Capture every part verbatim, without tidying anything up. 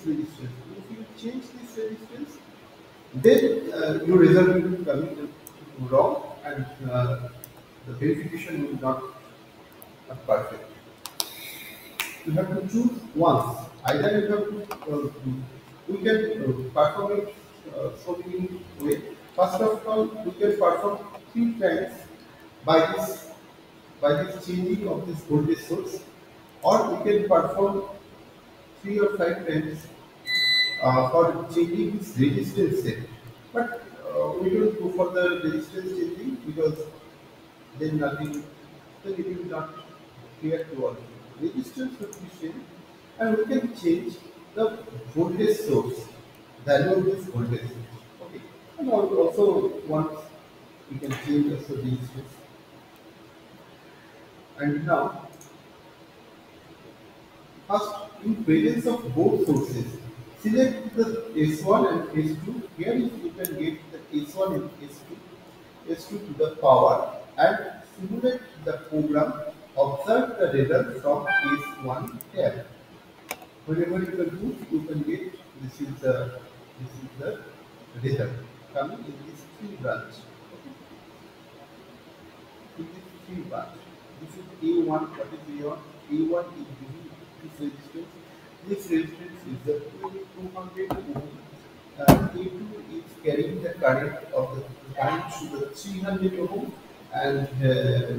resistance. If you change this resistance, then uh, your result will be coming wrong, and uh, the verification will not be perfect. You have to choose once. Either you have to, uh, we can uh, perform it uh, so many ways. First of all, we can perform three times by this by this changing of this voltage source, or we can perform three or five times uh, for changing this resistance set. But uh, we don't go for the resistance changing because then nothing, then it will not clear to all. Resistance should be changed, and we can change the voltage source, value of this voltage source. Okay, and al- also once we can change also resistance. And now, first, in presence of both sources, select the S one and S two. Here is you can get the S one and S two, S two to the power, and simulate the program. Observe the result from S one tab. Whenever you can do, you can get this is the this is the result coming in this three branch. Okay, in this three branch. This is A one. What is A one? A one is giving this resistance. This resistance is the two hundred ohm. Uh, A two is carrying the current of the current to the three hundred ohm, and uh,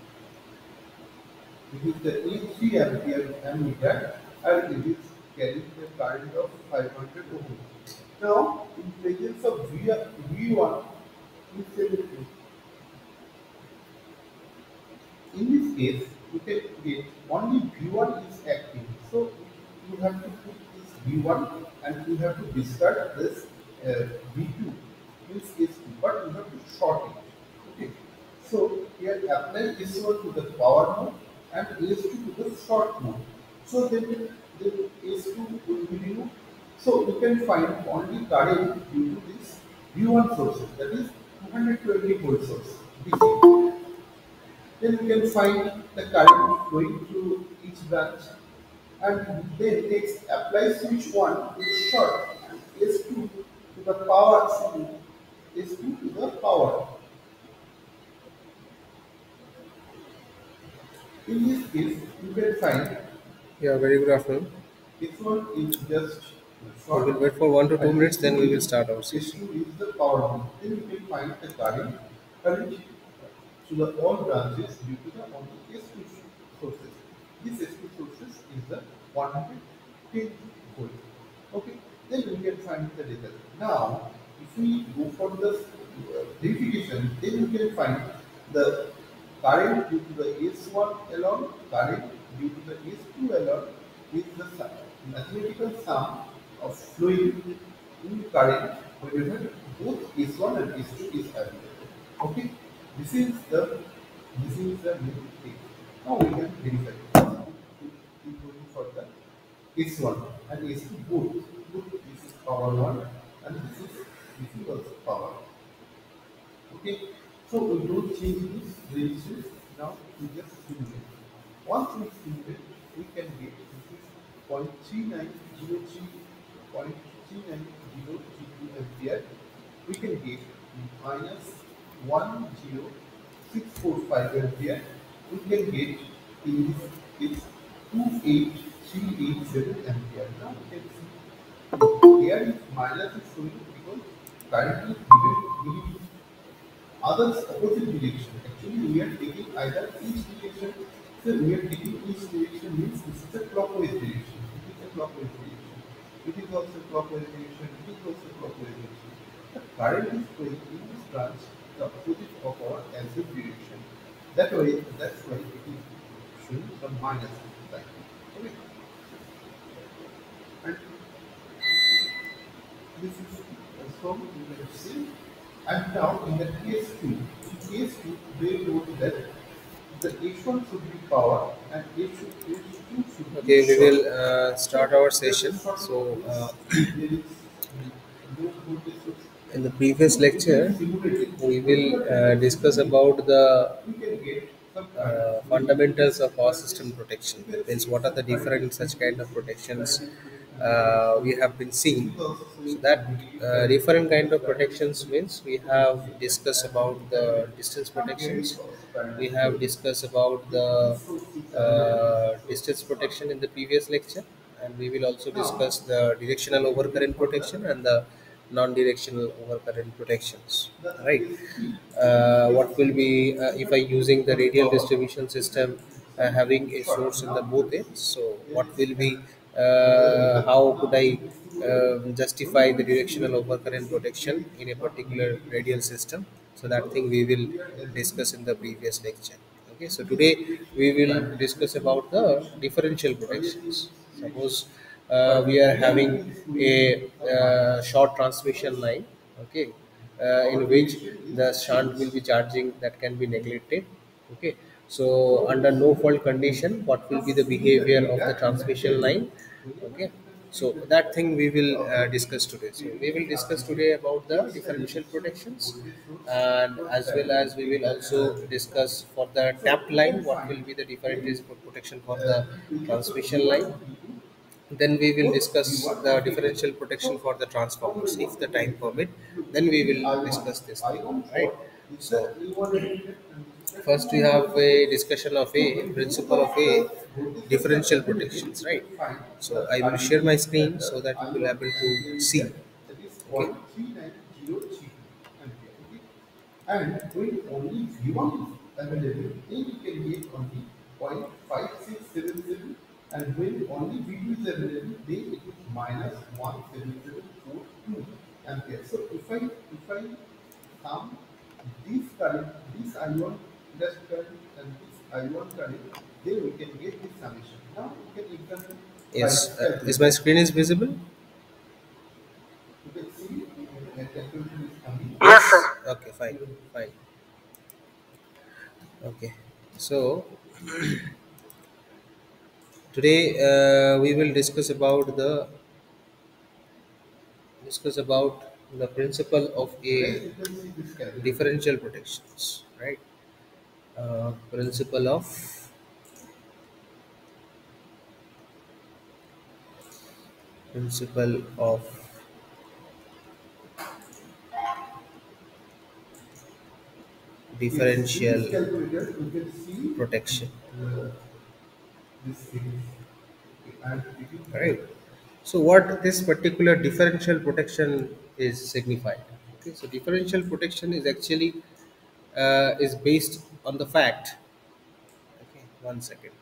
it is the A three ampere ammeter, and it is carrying the current of five hundred ohm. Now, in presence of V, V1, instead in this case, you can get only V one is active. So you have to put this V one and you have to discard this uh, V two, means S two, but you have to short it. Okay. So here apply S one to the power mode and S two to the short mode. So then, then S two will be removed. So you can find only current due to this V one sources, that is two hundred twenty volt source D C. Then we can find the current flowing through each branch, and then next apply switch one to short and S two to the power signal, S two to the power. In this case, you can find Yeah, very good afternoon. this one is just We short will wait for one to two and minutes, S two then we will is start our S session. two is the power one. Then you can find the current current to the all branches due to the only S two sources. This S two sources is the one hundred ten volt. Okay, then we can find the result. Now, if we go for the uh, verification, then you can find the current due to the S one alone, current due to the S two alone is the sum, mathematical sum of flowing in current whenever both S one and S two is available. Okay, this is the this is the main thing. Now we can verify. First, we we going for the S one and S two both. Both this is power one and this is this is also power. Okay, so we don't change this resistance. Now we just simulate. Once we simulate, we can get this is zero point three nine zero three, zero point three nine zero three two ampere. We can get minus one zero six four five ampere. We can get in this is two eight three eight seven ampere. Now we can see here is minus is showing because current is given given others opposite direction. Actually, we are taking either each direction. So we are taking each direction means this is a clockwise direction. It is a clockwise direction. It is also clockwise direction. It is also clockwise direction. The current is flowing in this branch the opposite of our acid direction. That way, that's why it is showing the minus sign. Okay. And this is also you can see. And now in the case two, in case two, they wrote that the H one should be power and H two, H two should be Okay, we short. will uh, So start our there's a session. short So, means uh, there is no voltage source. in the previous So if we lecture, simulate it, we will whatever kind uh, of discuss simulation, about the we can get some current uh, flowing in fundamentals this of power branches. system protection. You can Means see what are some the current different is such kind flowing, of protections current is flowing, uh, we have been seeing. So that uh, different kind of protections means we have discussed about the distance protections. We have discussed about the uh, distance protection in the previous lecture, and we will also discuss the directional overcurrent protection and the non-directional overcurrent protections. Right? Uh, what will be uh, if I using the radial distribution system, uh, having a source in the both ends? So what will be uh, how could I um, justify the directional overcurrent protection in a particular radial system? So that thing we will discuss in the previous lecture. Okay, so today we will discuss about the differential protections. Suppose uh, we are having a uh, short transmission line, okay, uh, in which the shunt will be charging that can be neglected. Okay, so under no fault condition, what will be the behavior of the transmission line? Okay, so that thing we will uh, discuss today. So we will discuss today about the differential protections, and as well as we will also discuss for the tapped line what will be the differential protection for the transmission line. Then we will discuss the differential protection for the transformers if the time permit. Then we will discuss this thing, right? So first we have a discussion of a principle of a differential protections, right? So I will share my screen so that you will able to see. Okay. And when only V one is available, then you can get only zero point five six seven seven, and when only V two is available, then it is minus one seven seven four two ampere. So if I if I sum this current, this I one plus current and this I one current, then we can get this summation. Now we can examine by Yes, uh, is calculating. my screen is visible? You can see uh, calculation is coming. Yes. Okay, fine, fine. Okay, so today uh, we will discuss about the discuss about the principle of Then a you can see this calculation. differential protections, right? Uh, principle of principle of Yes, in differential this calculator, you can see protection, uh, this series. Okay, and it is right? So what this particular differential protection is signified? Okay, so differential protection is actually uh, is based on the fact. Okay, one second.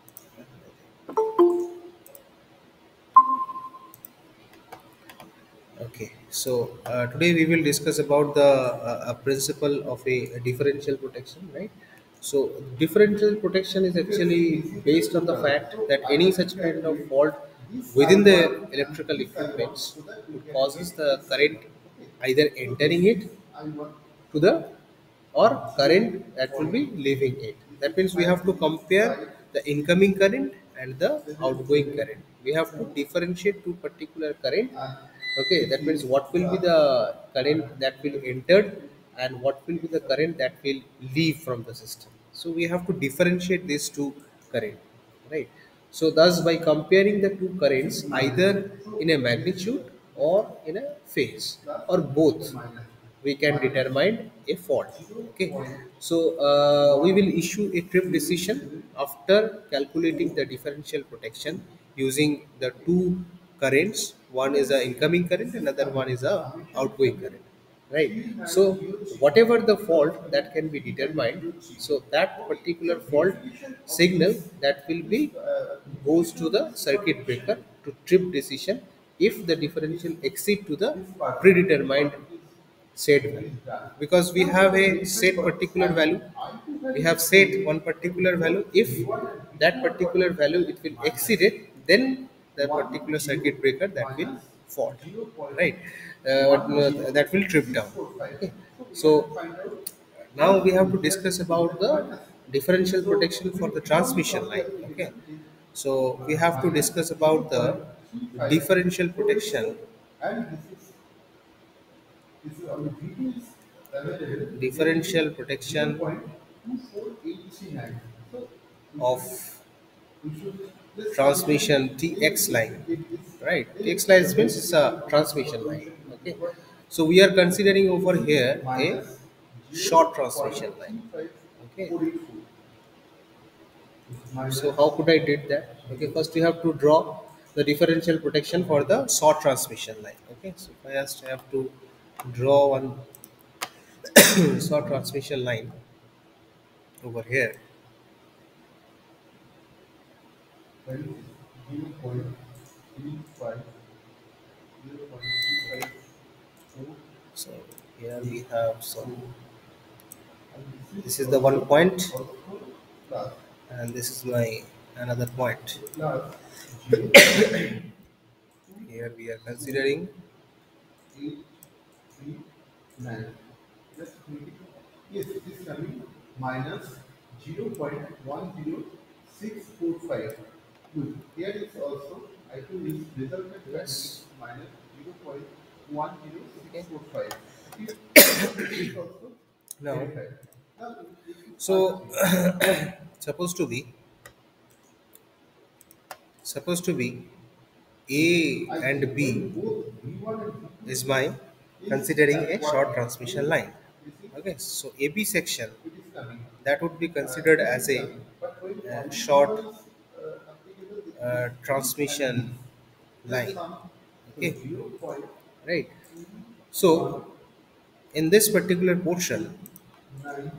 Okay, so uh, today we will discuss about the uh, a principle of a, a differential protection, right? So differential protection is actually based on the fact that any such kind of fault this within I the one and electrical this I one, equipments so that you would can causes get the this current summation. Okay. either So this entering is it I one to the or current zero that will be point. leaving it. This That is means we five have to six compare five the incoming current and the seven outgoing seven current. We have to four, differentiate two particular current. and Okay, this that means is what will be plus the current and that will this is entered and what will be this the current that will leave from the system. So we have to differentiate these two current, right? So thus by comparing the two this currents minus. either So in a this is magnitude this or is in a phase plus or this is both, minus we can minus determine a fault. zero Okay, point so uh, we one will issue a trip seven decision seven after calculating four the differential protection using the two currents. One is a incoming current, this is another one is summation. a Summation is outgoing coming current, right? three nine So zero three whatever the plus fault that coming can be three nine determined, zero three. so that Okay, so particular fault definition of signal this that will this be uh, goes definition to of the this circuit breaker protection to trip decision if the is differential exceed to the this part. This predetermined part is set it value. is done. Because we Now have for the a different set purpose, particular I value, I two we value have is set available. one So particular value. both If V one and V two that are particular value potential it will exceed minus it, then the one particular zero circuit breaker that will minus fault, zero point right? Uh, one zero that will trip six down. four five. Okay, So we so have to find out now one we have zero to here discuss is about that the minus. differential So protection for when the V one is transmission properly line. Okay, application is so we uh, have to minus discuss about the zero point three five differential four protection. four, and this is this is only V two is available, then it is Differential protection zero point two four eight three nine. So we of should we should just calculate transmission then T X we line. should get this right? Tx lines means it's a transmission line. Okay, so we are considering over here a short transmission line. Okay, so how could I did that? Okay, first we have to draw the differential protection for the short transmission line. Okay, so first I have to draw one short transmission line over here. So here we have some, this is the one point, and this is my another point. Here we are considering Just yes, it is coming minus zero point one zero six four five. Good. Here is also I think this resultant value is yes. minus zero point one zero Okay. six four five. Here it is also Now, verified. Now, if you so supposed to be supposed to be A I and think B both V one and V two is my is considering a what short transmission line. this is Okay, so A B section, it is coming. that would be Uh, considered this as is a, coming. But when uh only V one short is uh, applicable, this uh, this and transmission this. Just line. some so Okay, zero point right. one So in this particular portion, nine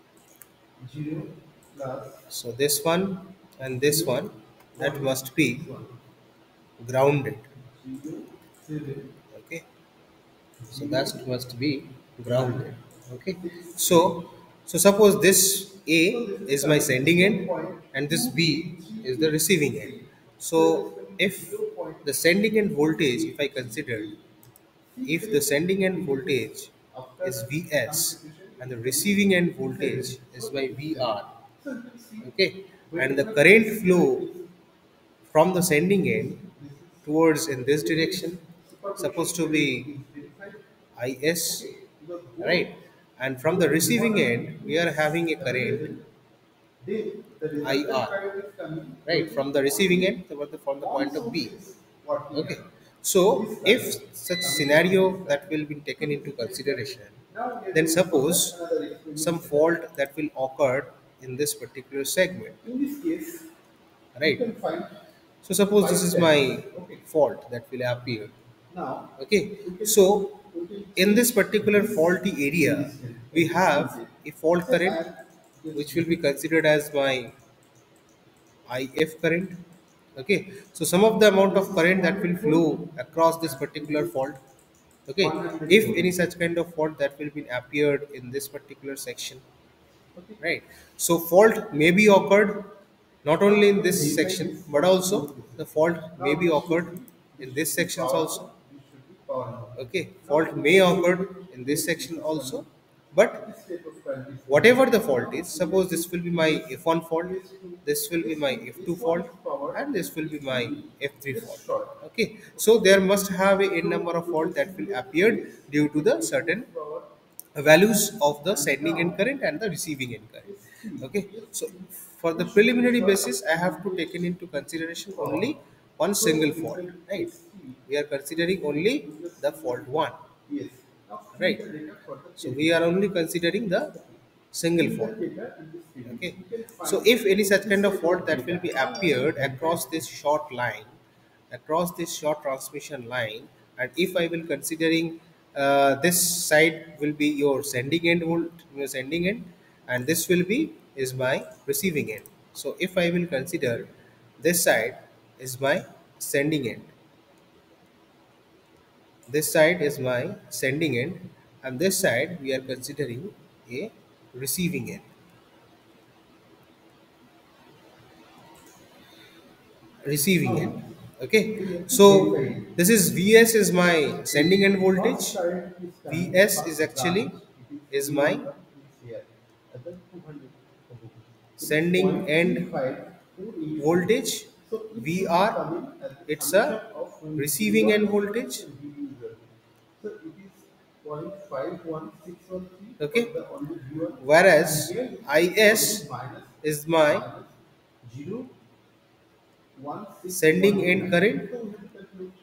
zero plus so this one and this zero one, that point must six be one grounded. zero seven Okay, so zero that must be nine grounded. Okay, six eight. so so suppose this A So this is is my coming sending zero end point and this two B eight three is the eight receiving end. three. So it is So coming if zero point the sending end two voltage, if eight I consider, three. if the sending end voltage After is Vs computation, and it the is receiving end coming voltage is so by it is Vr, so you can see okay, and the whenever current this flow is from the sending this end this towards in this is direction supposed to superposition be is verified. Is, Okay, because both right, and from the both V one receiving and end V two we are is having a current available. Then the resultant Ir, current is coming right, when from the receiving only end from the from the on point of B. sources what we Okay, have. so It is if coming such coming from scenario this that side. will be So taken this into is like that. consideration, Now we are then going suppose further another some experimentation. fault that will occur in this particular segment, In this case, you right? can find So suppose this five is channels. my Okay. fault that will appear. Now Okay, we can so we can in this change particular this faulty area, resistance, we have resistance. a fault Say I current am just which will be considered as my If current. Okay, so some of the amount this of is current that will two hundred volt flow across this and it particular is fault. Okay, one hundred if volt. any such kind of fault that will be appeared in this particular section, Okay. right? So fault may be occurred not Now only we in can this verify section this but what also volt is. the fault may Now be this should occurred be this in this should be sections power also. one, this should be power one. Okay, Now fault we may can occur see in this this this section is also, coming. but This type of current is coming. whatever the fault Now is, we have suppose to this will be my this F one fault, this two this will be this my two F two this one fault, is power and and this will this be will my be F three fault. just short. Okay, so there must have a n number of fault that will appear Yes, due to it the will certain put power values of the and sending end now current and the receiving end current. this three Okay, this so three for the this should be preliminary short basis, I have to voltage take into consideration power. only one So single we fault, can right? S T We are considering only to the the single fault fault. one, Yes. Now fill right? the data for the So table. we are only considering the single Fill the fault. data in this table. Okay, You can so find if any such this kind of type fault of that will data. be Now we can appeared verify across this short line, across this short transmission line, and if I will considering uh, this side will be your sending end volt, your sending end, and this will be is my receiving end. So if I will consider this side is my sending end, this side is my sending end, and this side we are considering a receiving end. Receiving now end. Okay, we have to so verify it. this is Vs is my sending end voltage, First current is coming, Vs is first actually branch, it is is V my one is here. Other two hundred. It is sending end zero point three five two eight four. voltage, So it should be Vr, coming as the it's a summation of receiving V one end reference voltage. and V user. So it is zero point five one six one three Okay, for the only V one whereas and here Is it is minus is my minus zero one six one sending end nine. current, So we have to calculate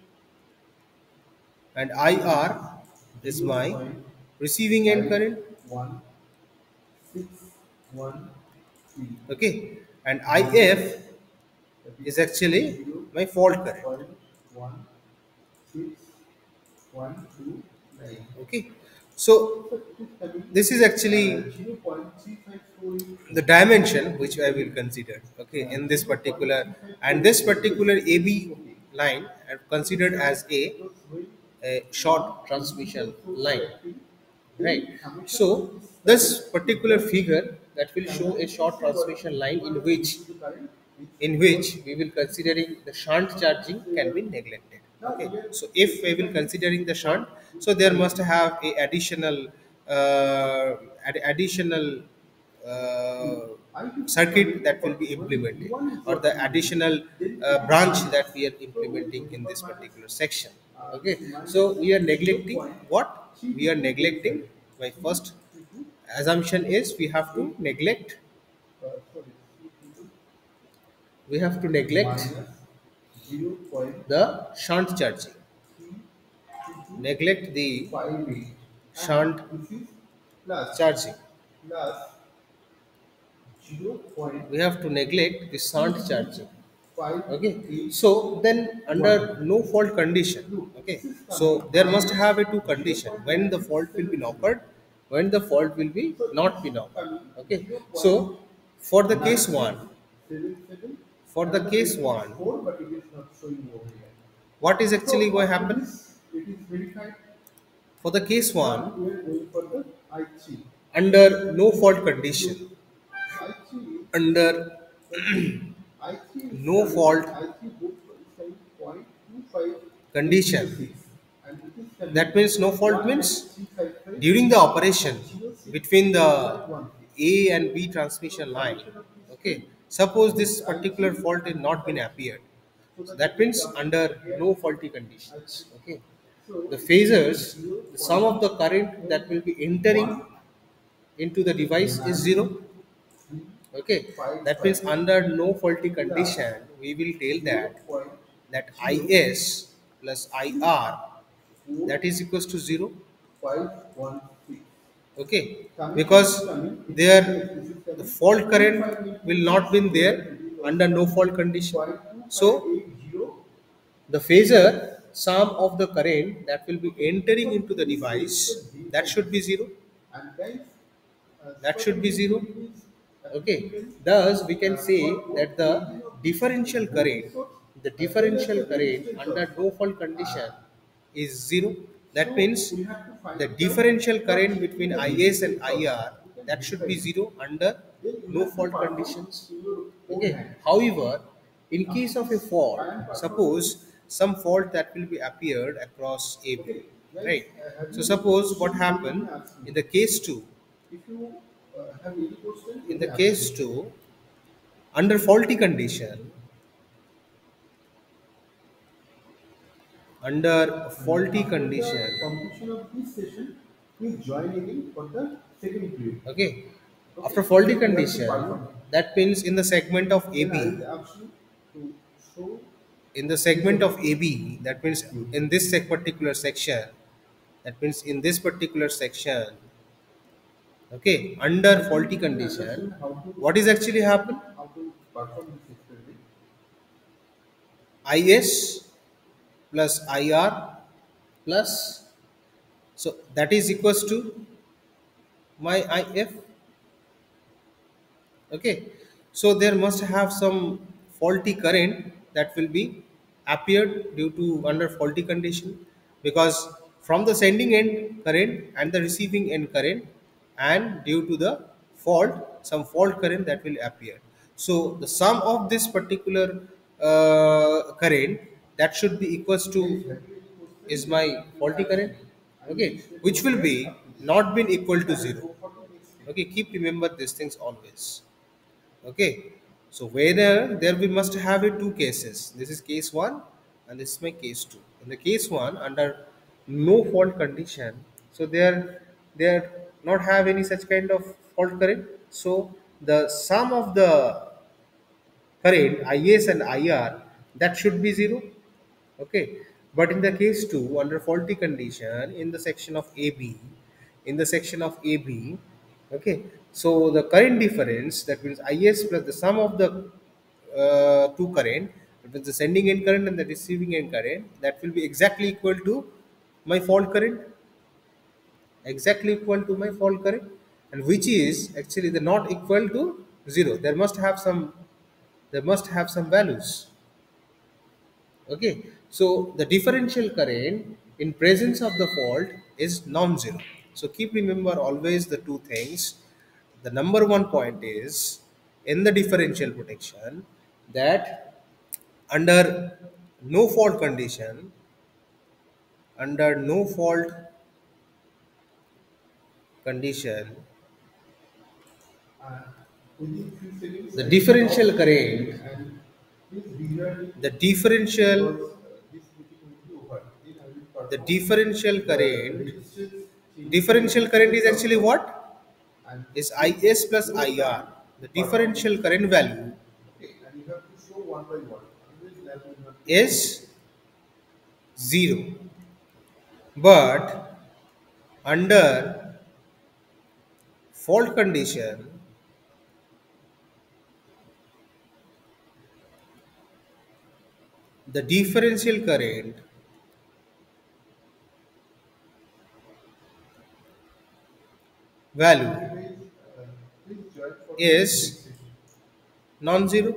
and I R is my receiving end current. one six one three. Okay, and I F is actually my fault current. Point one six one two nine. Okay, so So it is having this is actually uh, zero point three five four eight. the dimension which I will consider. Okay, in this particular, and this particular A B line are considered as a, a short transmission line, right? So this particular figure that will show a short transmission line in which in which we will considering the shunt charging can be neglected. Okay, so if we will considering the shunt, so there must have a additional uh, ad- additional uh, circuit that will be implemented, or the additional uh, branch that we are implementing in this particular section. Okay, so we are neglecting what we are neglecting. My first assumption is we have to neglect Uh, sorry, we have to neglect minus zero point the shunt charging, three neglect the five eight. shunt This is plus charging. plus zero point We have to neglect the shunt charging. five Okay, eight. so then under no fault condition, okay, so there must have a two condition: when the fault will be occurred, when the fault will be not been occurred. Okay, so for the case one, Seven seven. for the case one, Four, but it is not showing over here. what is actually So going to after happen? this, it is verified. For the case Now one, we are going for the I three. under no fault condition, I three under I three is no coming- fault I three book is coming point two five condition, and it is coming that means no fault means three five five during the operation between the A and B transmission line. Okay, suppose this particular fault is not been appeared, so that means under no faulty conditions. Okay, the phasors, the sum of the current that will be entering into the device is zero. Okay, that means under no faulty condition we will tell that that Is plus I R that is equals to zero. five one six. Okay, because there the fault current will not been there under no fault condition, so the phasor sum of the current that will be entering into the device, that should be zero. And guys, uh, That should be zero. Okay, thus we can say that the differential current, the differential current under no fault condition is zero. That means the differential current between Is and I R, that should be zero under no fault conditions. Okay, however, in case of a fault, suppose some fault that will be appeared across A B, right? So suppose what happened in the case two, if you uh, have any question, in the case two, under faulty condition, under faulty condition, completion of this session, please join again for the second period. okay, after faulty condition, that means in the segment of Then I A B, will ask you to show in the segment of A B, that means in this sec- particular section, that means in this particular section, okay, under faulty condition, how to what is actually happen? how to perform this experiment. Is plus I R plus, so that is equals to my I F. Okay, so there must have some faulty current that will be appeared due to under faulty condition, because from the sending end current and the receiving end current, and due to the fault some fault current that will appear. So the sum of this particular uh, current that should be equals to is my faulty current, okay, which will be not been equal to zero. Okay, keep remember these things always. Okay, so whether there we must have it two cases. This is case one and this is my case two. In the case one, under no fault condition, so there there not have any such kind of fault current. So the sum of the current Is and I R that should be zero. Okay, But in the case two, under faulty condition, in the section of A B, in the section of A B, okay, so the current difference, that means I S plus the sum of the uh, two current, that means the sending end current and the receiving end current, that will be exactly equal to my fault current, exactly equal to my fault current, and which is actually the not equal to zero. There must have some, there must have some values. Okay, so the differential current in presence of the fault is non-zero. So keep remember always the two things. The number one point is in the differential protection that under no fault condition, under no fault condition, And within few seconds, the I will differential stop this meeting current, and please rewrite it the differential, because uh, this meeting will be over. Then I will the perform differential the current, resistance change differential current is actually also. what? And Is this Is plus whole I R. time to The perform differential this. current value Okay, and you have to show one by one. Otherwise, lab will not be is zero. But under fault condition, the differential current value otherwise, uh, please join for the is next session. non-zero.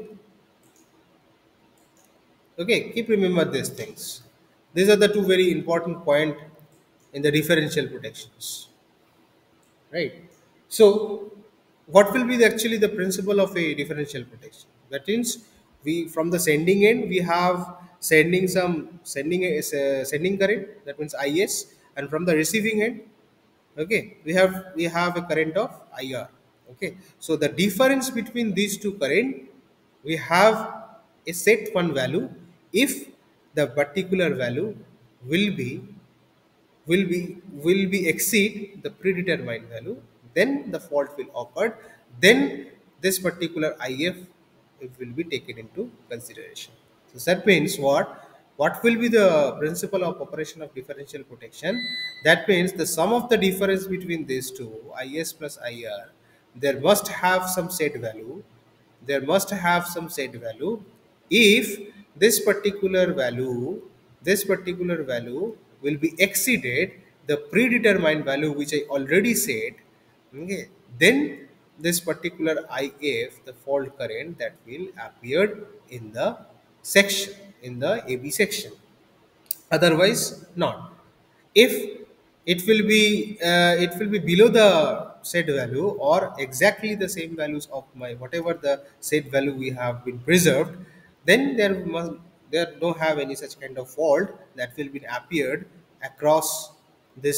Okay, keep remember these things. These are the two very important point in the differential protections, right? So, what will be the, actually the principle of a differential protection? That means we from the sending end we have sending some sending a, uh, sending current, that means I S, and from the receiving end, okay, we have we have a current of I R. Okay, so the difference between these two current, we have a set one value. If the particular value will be will be will be exceed the predetermined value, then the fault will occur, then this particular if it will be taken into consideration. So that means what what will be the principle of operation of differential protection? That means the sum of the difference between these two, Is plus Ir, there must have some set value, there must have some set value. If this particular value, this particular value will be exceeded the predetermined value which I already said, okay, then this particular if, the fault current, that will appear in the section, in the AB section, otherwise not. If it will be uh, it will be below the set value or exactly the same values of my whatever the set value we have been preserved, then there must there don't have any such kind of fault that will be appeared across this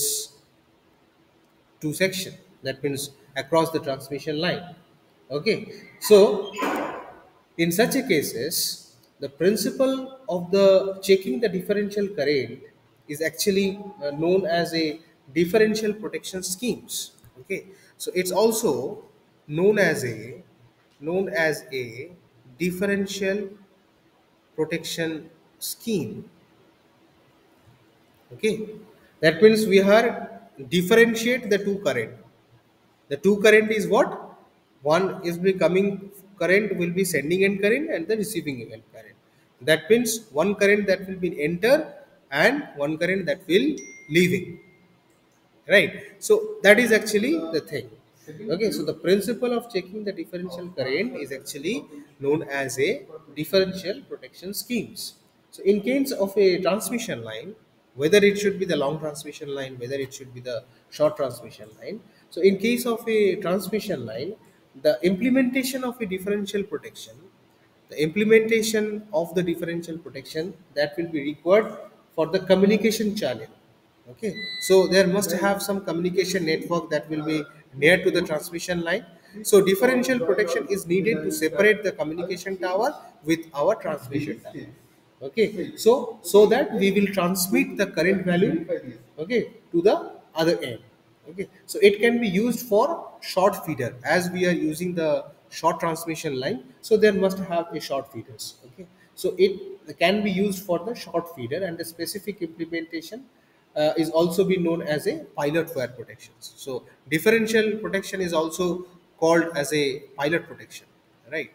two section, that means across the transmission line. Okay, so in such a cases, the principle of the checking the differential current is actually uh, known as a differential protection schemes. Okay, so it's also known as a known as a differential protection scheme. Okay, that means we are differentiate the two current. The two current is what? One is becoming current will be sending end current and the receiving end current. That means one current that will be enter and one current that will leaving. Right. So that is actually The the thing. second Okay. So view the principle of checking the differential of current transfer is section actually topic known is as a transfer protection. differential protection schemes. So in case of a transmission line, whether it should be the long transmission line, whether it should be the short transmission line. So in case of a transmission line, the implementation of a differential protection, the implementation of the differential protection that will be required for the communication channel. Okay, so there must Like have some you can communication see, network that will be uh, near this to the board, transmission line. please So uh, differential join protection also. is Then I needed to will start. separate the I will communication change tower with our the transmission daily tower. stage. Okay, Stage. so so Okay, that we then will we, transmit the we current have to value, verify this. okay, to the other end. Okay, so it can be used for short feeder as we are using the short transmission line, so there must have a short feeders. Okay, So it can be used for the short feeder, and the specific implementation uh, is also be known as a pilot wire protection. So differential protection is also called as a pilot protection, right?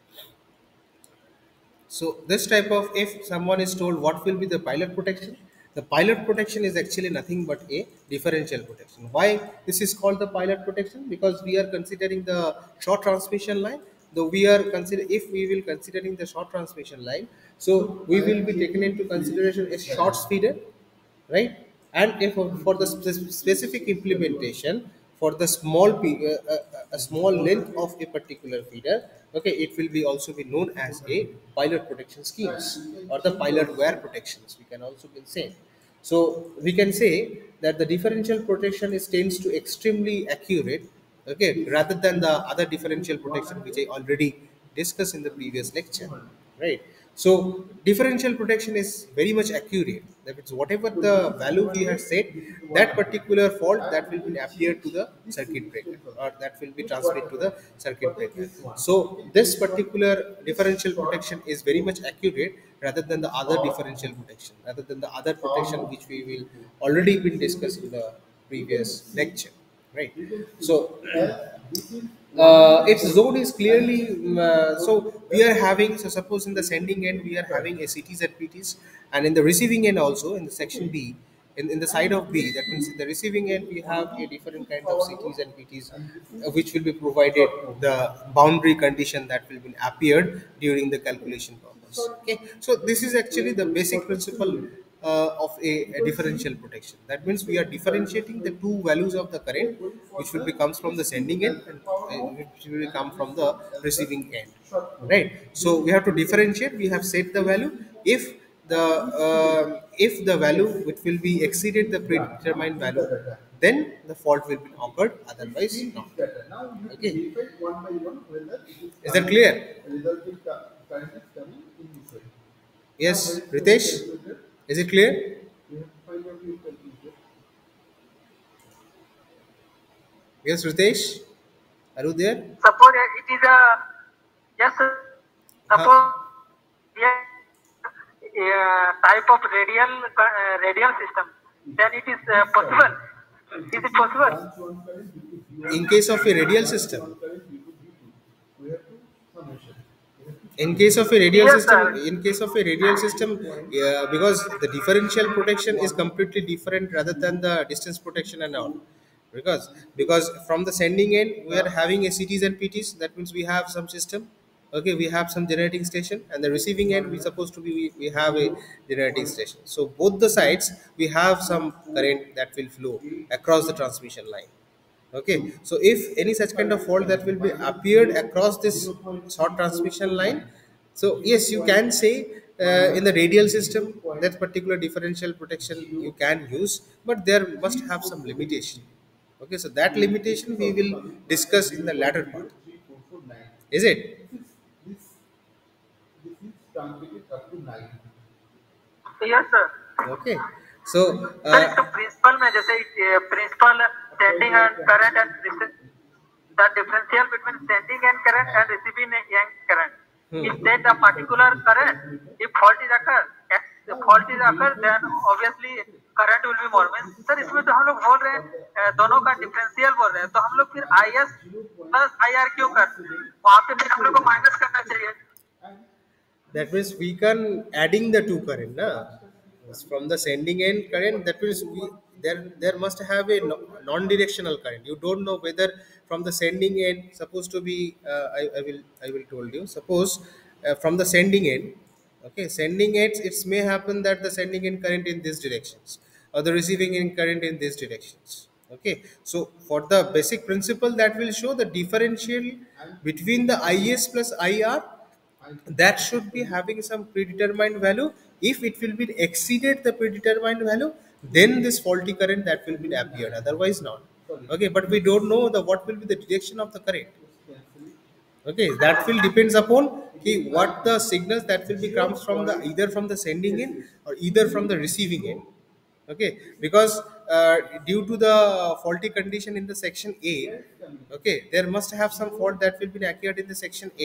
So this type of, if someone is told what will be the pilot protection, the pilot protection is actually nothing but a differential protection. Why this is called the pilot protection? Because we are considering the short transmission line. Though we are consider, if we will considering the short transmission line, so we will be taken into consideration a short feeder, right? And if for for the spe- specific implementation for the small pe- uh, uh, uh, a small length of a particular feeder, okay, it will be also be known as a pilot protection schemes, or the pilot wear protections we can also be saying. So we can say that the differential protection is tends to extremely accurate, okay, rather than the other differential protection which I already discussed in the previous lecture, right? So differential protection is very much accurate. That means whatever the value we have set, that particular fault that will be appear to the circuit breaker, or that will be transmitted to the circuit breaker. So this particular differential protection is very much accurate rather than the other differential protection, rather than the other protection which we will already been discussed in the previous lecture, right? So uh, its zone is clearly mm, uh, so we are having, so suppose in the sending end we are having a C Ts and P Ts, and in the receiving end also in the section B, in, in the side of B, that means in the receiving end we have a different kind of C Ts and P Ts, uh, which will be provided the boundary condition that will be appeared during the calculation purpose. Okay, so this is actually the basic principle uh, of a, a differential protection. That means we are differentiating the two values of the current, which will be comes from the sending end, and uh, which will come from the receiving end, right? So we have to differentiate. We have set the value. If the uh, if the value which will be exceeded the predetermined value, then the fault will be occurred. Otherwise, not. Okay. Is that clear? Yes, Ritesh. Is it clear? Yes, Ritesh. Are you there? Suppose it is a yes. Huh? Suppose yeah, uh, type of radial uh, radial system, then it is uh, possible. Is it possible? In case of a radial system, in case of a radial Yes, system, sir. in case of a radial system, yeah, because the differential protection is completely different rather than the distance protection and all. Because because from the sending end we are having a C Ts and P Ts. That means we have some system. Okay, we have some generating station, and the receiving end we supposed to be we, we have a generating station. So both the sides we have some current that will flow across the transmission line. Okay, so if any such kind of fault that will be appeared across this short transmission line, so yes, you can say uh, in the radial system that particular differential protection you can use, but there must have some limitation. Okay, so that limitation we will discuss in the latter part. Is it? Yes, sir. Okay, so Sir, uh, इसका principal में जैसे uh, principal sending and current and rece- the differential between sending end current and receiving end current. hmm, If that a particular current, if fault is occur, if fault is occur, then obviously current will be more. Means sir इसमें तो हम लोग बोल रहे हैं अ, दोनों का differential बोल रहे हैं, तो हम लोग फिर I S plus I R क्यों कर? वहाँ पे फिर हम लोग को माइनस करना चाहिए. that means we can adding the two current na? From the sending end current, that means we, there there must have a no- non-directional current. You don't know whether from the sending end supposed to be uh, I, I will I will told you, suppose uh, from the sending end, okay, sending ends, it may happen that the sending end current in these directions, or the receiving end current in these directions. Okay, so for the basic principle that will show the differential between the is plus ir, that should be having some predetermined value. If it will be exceeded the predetermined value, then this faulty current that will be appeared, otherwise not. Okay, but we don't know the what will be the direction of the current. Okay, that will depends upon ki what the signals that will be comes from the either from the sending end or either from the receiving end. Okay, because uh, due to the faulty condition in the section A, okay, there must have some fault that will be occurred in the section A,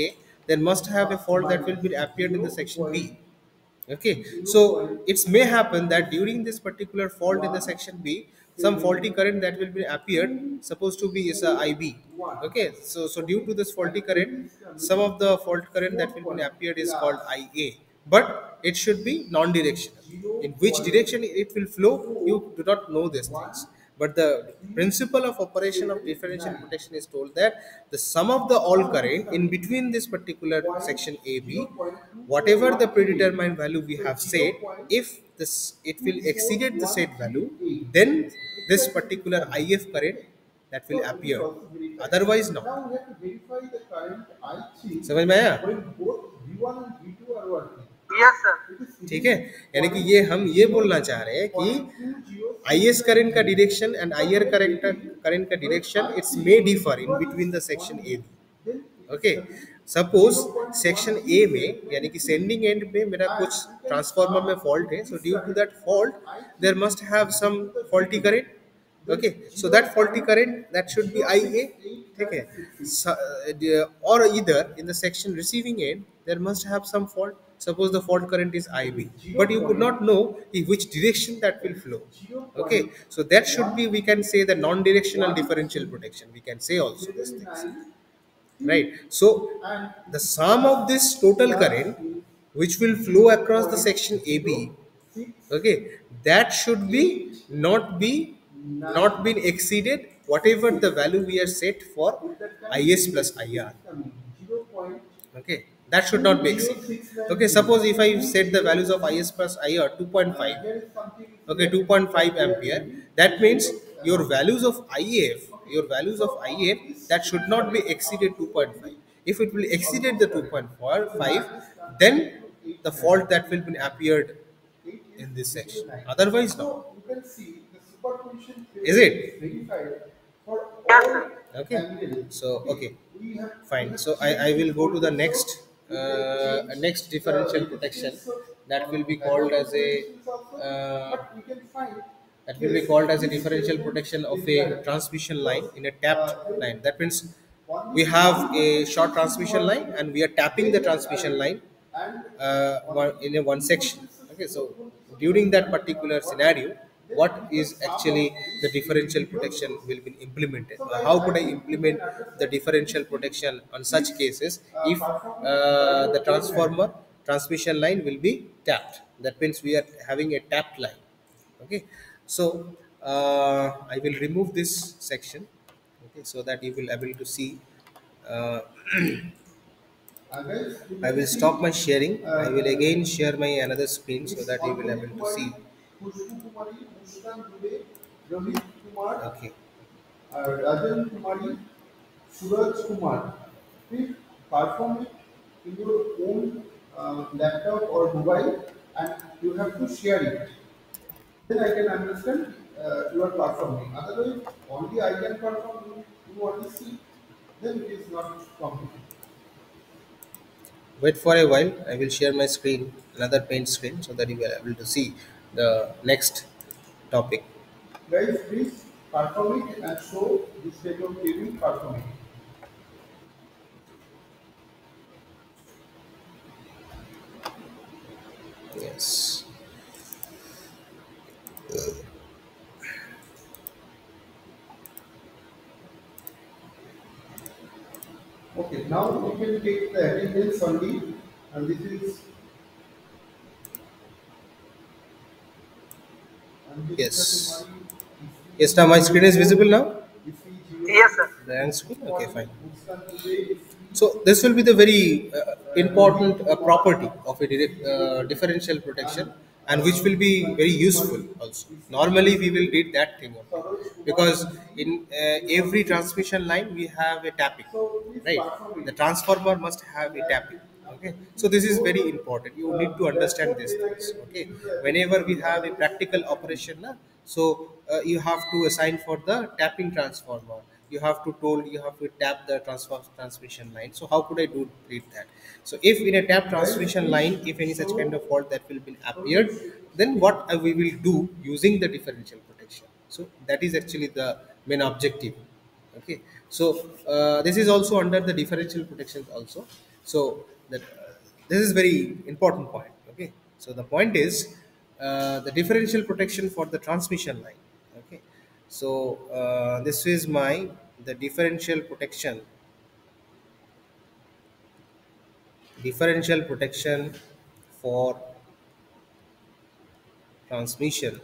there must have a fault that will be appeared in the section B. Okay, so it may happen that during this particular fault in the section B, some faulty current that will be appeared supposed to be is a I B. Okay, so so due to this faulty current, some of the fault current that will be appeared is called I A, but it should be non-directional. In which direction it will flow, you do not know these things. But the principle of operation of differential protection is told that the sum of the all current in between this particular section A B, whatever the predetermined value we have set, if this it will exceeded the set value, then this particular I F current that will appear. Otherwise, no. Now we have to verify the current I three समझ में आया? when both V one and V two are working. Yes, sir. ठीक है, यानी कि ये हम ये बोलना चाह रहे हैं कि आई एस करंट का direction and I R current current का direction it's may differ in between the section A B. Okay, suppose section A में यानी कि सेंडिंग एंड में मेरा कुछ ट्रांसफार्मर में फॉल्ट है, so due to that fault there must have some faulty current. Okay, so that faulty current that should be I A. ठीक है, So, uh, or either in the section receiving end there must have some fault. Suppose the fault current is I B, but you could not know in which direction that will flow. Okay, so that should be, we can say, the non-directional differential protection. We can say also these things, right? So the sum of this total current which will flow across the section A B, okay, that should be not be not been exceeded whatever the value we are set for I S plus I R. Okay, that should not be exceeded. Okay, suppose if I set the values of I S plus I R two point five, okay, two point five ampere, that means your values of I F, your values of I F that should not be exceeded two point five. If it will exceeded the two point five, then the fault that will be appeared in this section. Otherwise, no. You can see the superposition Is it? verified for Yes, all sir. Okay, angles. so okay, We have fine. So I, I will go to the next uh, next differential protection that will be called as a uh, but we can find that will be called as a differential protection of a transmission line in a tapped line. That means we have a short transmission line and we are tapping the transmission line uh, one, in a one section. Okay, so during that particular scenario, what is actually the differential protection will be implemented? Uh, how could I implement the differential protection on such cases if uh, the transformer transmission line will be tapped? That means we are having a tapped line. Okay, so uh, I will remove this section, okay, so that you will able to see. uh, uh, guys, you I can will see stop my sharing. I will again share my another screen so that you will able to see. Khushbu Kumari, Muskan Dubey, Rohit Kumar, Okay, uh, Rajan Kumari, Suraj Kumar. Please perform it in your own uh, laptop or mobile, and you have to share it. Then I can understand uh, you are performing. Otherwise, only I can perform. You, you want to see, then it is not complete. wait for a while. I will share my screen, another paint screen, so that you will able to see the next topic. Guys, please perform it and show this type of gaming performing. Yes. Okay, now we can take the attendance only, and this is and this Yes. is Yes. Now my screen is visible now. Yes, sir. The end screen. Okay, fine. So this will be the very uh, important uh, property of a direct, uh, differential protection, and which will be very useful also. Normally we will read that thing only, because in uh, every transmission line we have a tapping, right? The transformer must have a tapping. Okay, so this is very important. You need to understand these things. Okay, whenever we have a practical operation, na, so uh, you have to assign for the tapping transformer. You have to told you have to tap the transfer transmission line. So how could I do read that? So if in a tap transmission line, if any such kind of fault that will be appeared, then what uh, we will do using the differential protection. So that is actually the main objective. Okay, so uh, this is also under the differential protections also. So that this is very important point. Okay, so the point is uh, the differential protection for the transmission line. Okay, so uh, this is my the differential protection differential protection for transmission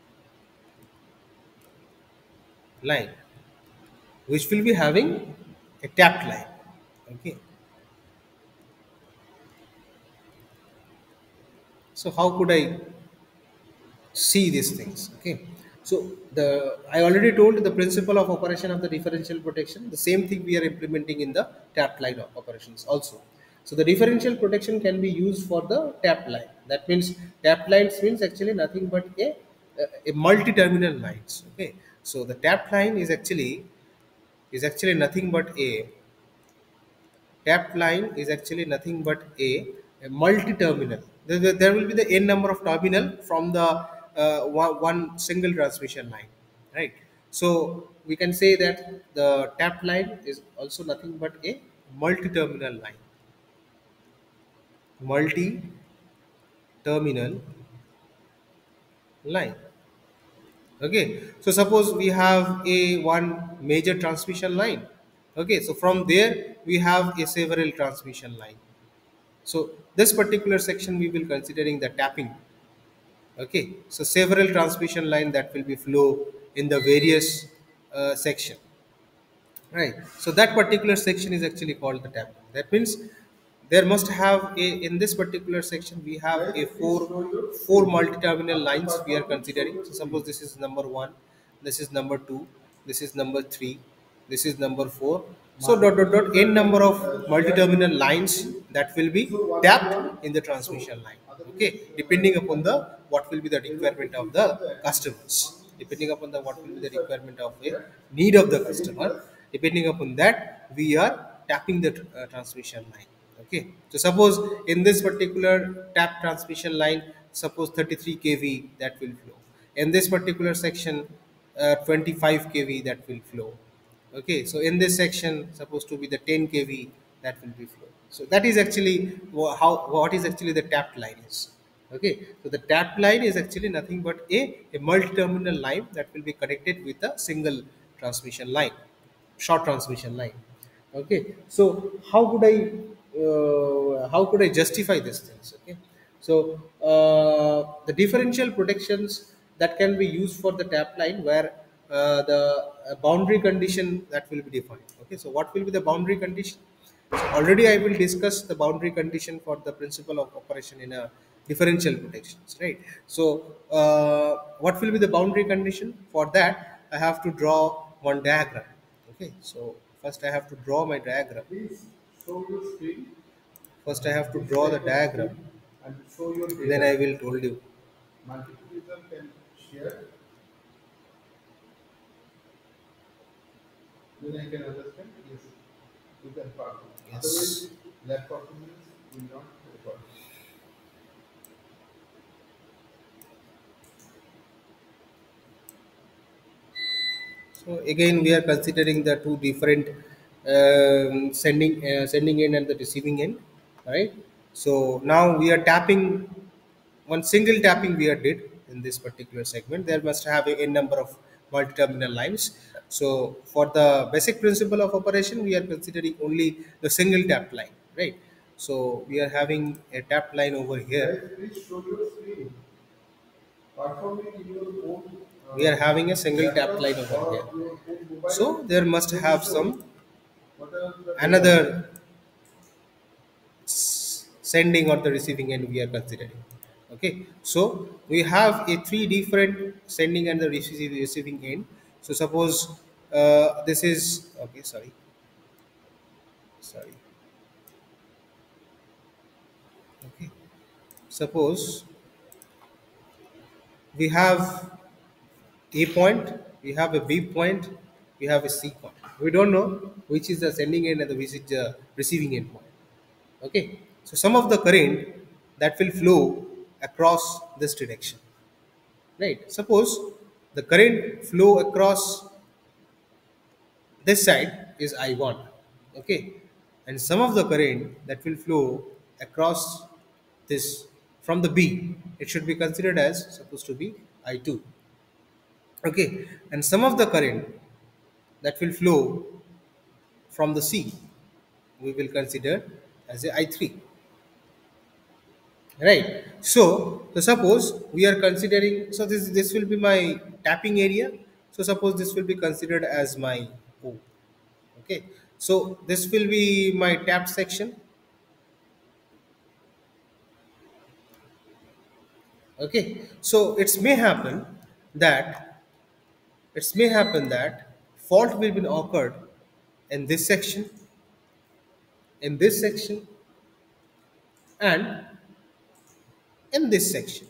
line, which will be having a tapped line. Okay, so how could I see these things? Okay, so the I already told the principle of operation of the differential protection. The same thing we are implementing in the tapped line of operations also. So the differential protection can be used for the tapped line. That means tapped lines means actually nothing but a a multi-terminal lines. Okay, so the tapped line is actually is actually nothing but a tapped line is actually nothing but a, a multi-terminal. There, there there will be the n number of terminal from the uh, one, one single transmission line, right? So we can say that the tapped line is also nothing but a multi-terminal line, multi-terminal line. Okay, so suppose we have a one major transmission line. Okay, so from there we have a several transmission line. So this particular section we will considering the tapping. Okay, so several transmission line that will be flow in the various uh, section, right? So that particular section is actually called the tapping. That means there must have a in this particular section we have a four four multi-terminal lines we are considering. So suppose this is number one, this is number two, this is number three, this is number four. So dot dot dot n number of multi-terminal lines that will be tapped in the transmission line. Okay, depending upon the what will be the requirement of the customers, depending upon the what will be the requirement of a need of the customer, depending upon that we are tapping the uh, transmission line. Okay, so suppose in this particular tap transmission line, suppose thirty-three kV that will flow in this particular section, uh, twenty-five kV that will flow. Okay, so in this section supposed to be the ten kV that will be flow. So that is actually wha- how what is actually the tapped line is. Okay, so the tapped line is actually nothing but a, a multi-terminal line that will be connected with a single transmission line, short transmission line. Okay, so how could I uh, how could I justify these things? Okay, so uh, the differential protections that can be used for the tap line where uh, the uh, boundary condition that will be defined. Okay, so what will be the boundary condition? So already I will discuss the boundary condition for the principle of operation in a differential protections, right? So uh, what will be the boundary condition? For that I have to draw one diagram. Okay, so first I have to draw my diagram. Please show your screen First I have to draw the diagram, and show your then I data. will told you. Multiple user can share. Then I can understand. Yes, you can perform. Yes. Otherwise, lab performance will not record. So again, we are considering the two different um, sending uh, sending end and the receiving end, right? So now we are tapping one single tapping we are did in this particular segment. There must have a n number of multi-terminal lines. So for the basic principle of operation, we are considering only the single tap line, right? So we are having a tap line over here. Guys, please show your screen. Perform it in your own We are uh, having a single tap laptop line over or here. your own mobile. So there must Then have show some what are the another s- sending or the receiving end we are considering. Okay, so we have a three different sending and the rece- receiving end. So suppose uh, this is okay. Sorry, sorry. Okay, suppose we have A point, we have a B point, we have a C point. We don't know which is the sending end and the which is the receiving end point. Okay, so some of the current that will flow across this direction, right? Suppose the current flow across this side is I one. Okay, and sum of the current that will flow across this from the B, it should be considered as supposed to be I two. Okay, and sum of the current that will flow from the C, we will consider as a I three. Right. So, so suppose we are considering, so this this will be my tapping area. So suppose this will be considered as my O. Okay. So this will be my tap section. Okay. So it may happen that it may happen that fault will be occurred in this section, in this section, and in this section.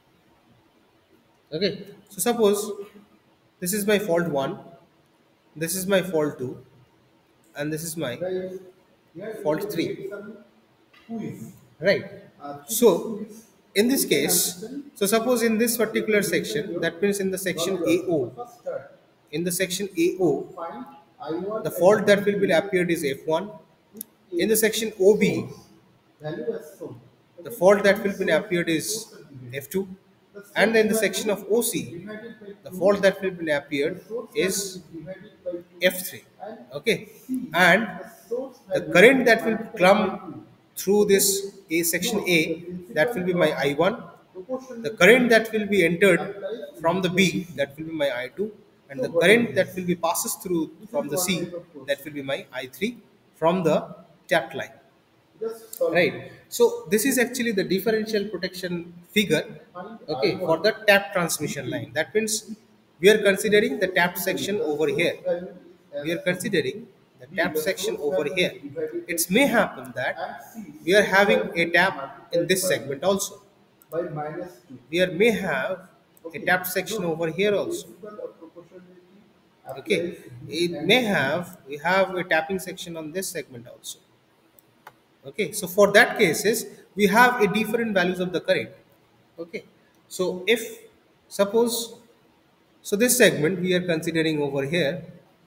Okay. So suppose this is my fault one, this is my fault two, and this is my Guys, here fault is three. some quiz. Right. Uh, through So this quiz, in this you can case, understand so suppose in this particular section, that means in the section knowledge of A O, the first start. in the section A O, Find I one the and fault that I will two be appeared is F one. with In a the section O B, source value as shown. the Okay, fault that source will be appeared is source and F two. the source And in the value section of O C, divided by the two, fault that will be appeared the source value is divided by two, F three. and Okay. C, And the source the value current that will multiplied by come two. through this A section Note, A, the that will be my I one. proportion The current that will be entered from the B, that will be my I two, and the current that will be passes through from the C, that will be my I three from the tapped line. just solve Right. So this is actually the differential protection figure, find okay, I for one. the tap transmission line. That means we are considering the tap section over here. Value is We are as considering the B, tap the section source over value here. is divided by It may happen that and C, we are source having value a is tap in multiplied this by- segment also. by minus two. We are, may have a Okay. tap section Note, over here also. principle of proportionality Okay, applies it and may have, we have a tapping section on this segment also. Okay, so for that cases, we have a different values of the current. Okay, so if suppose, so this segment we are considering over here,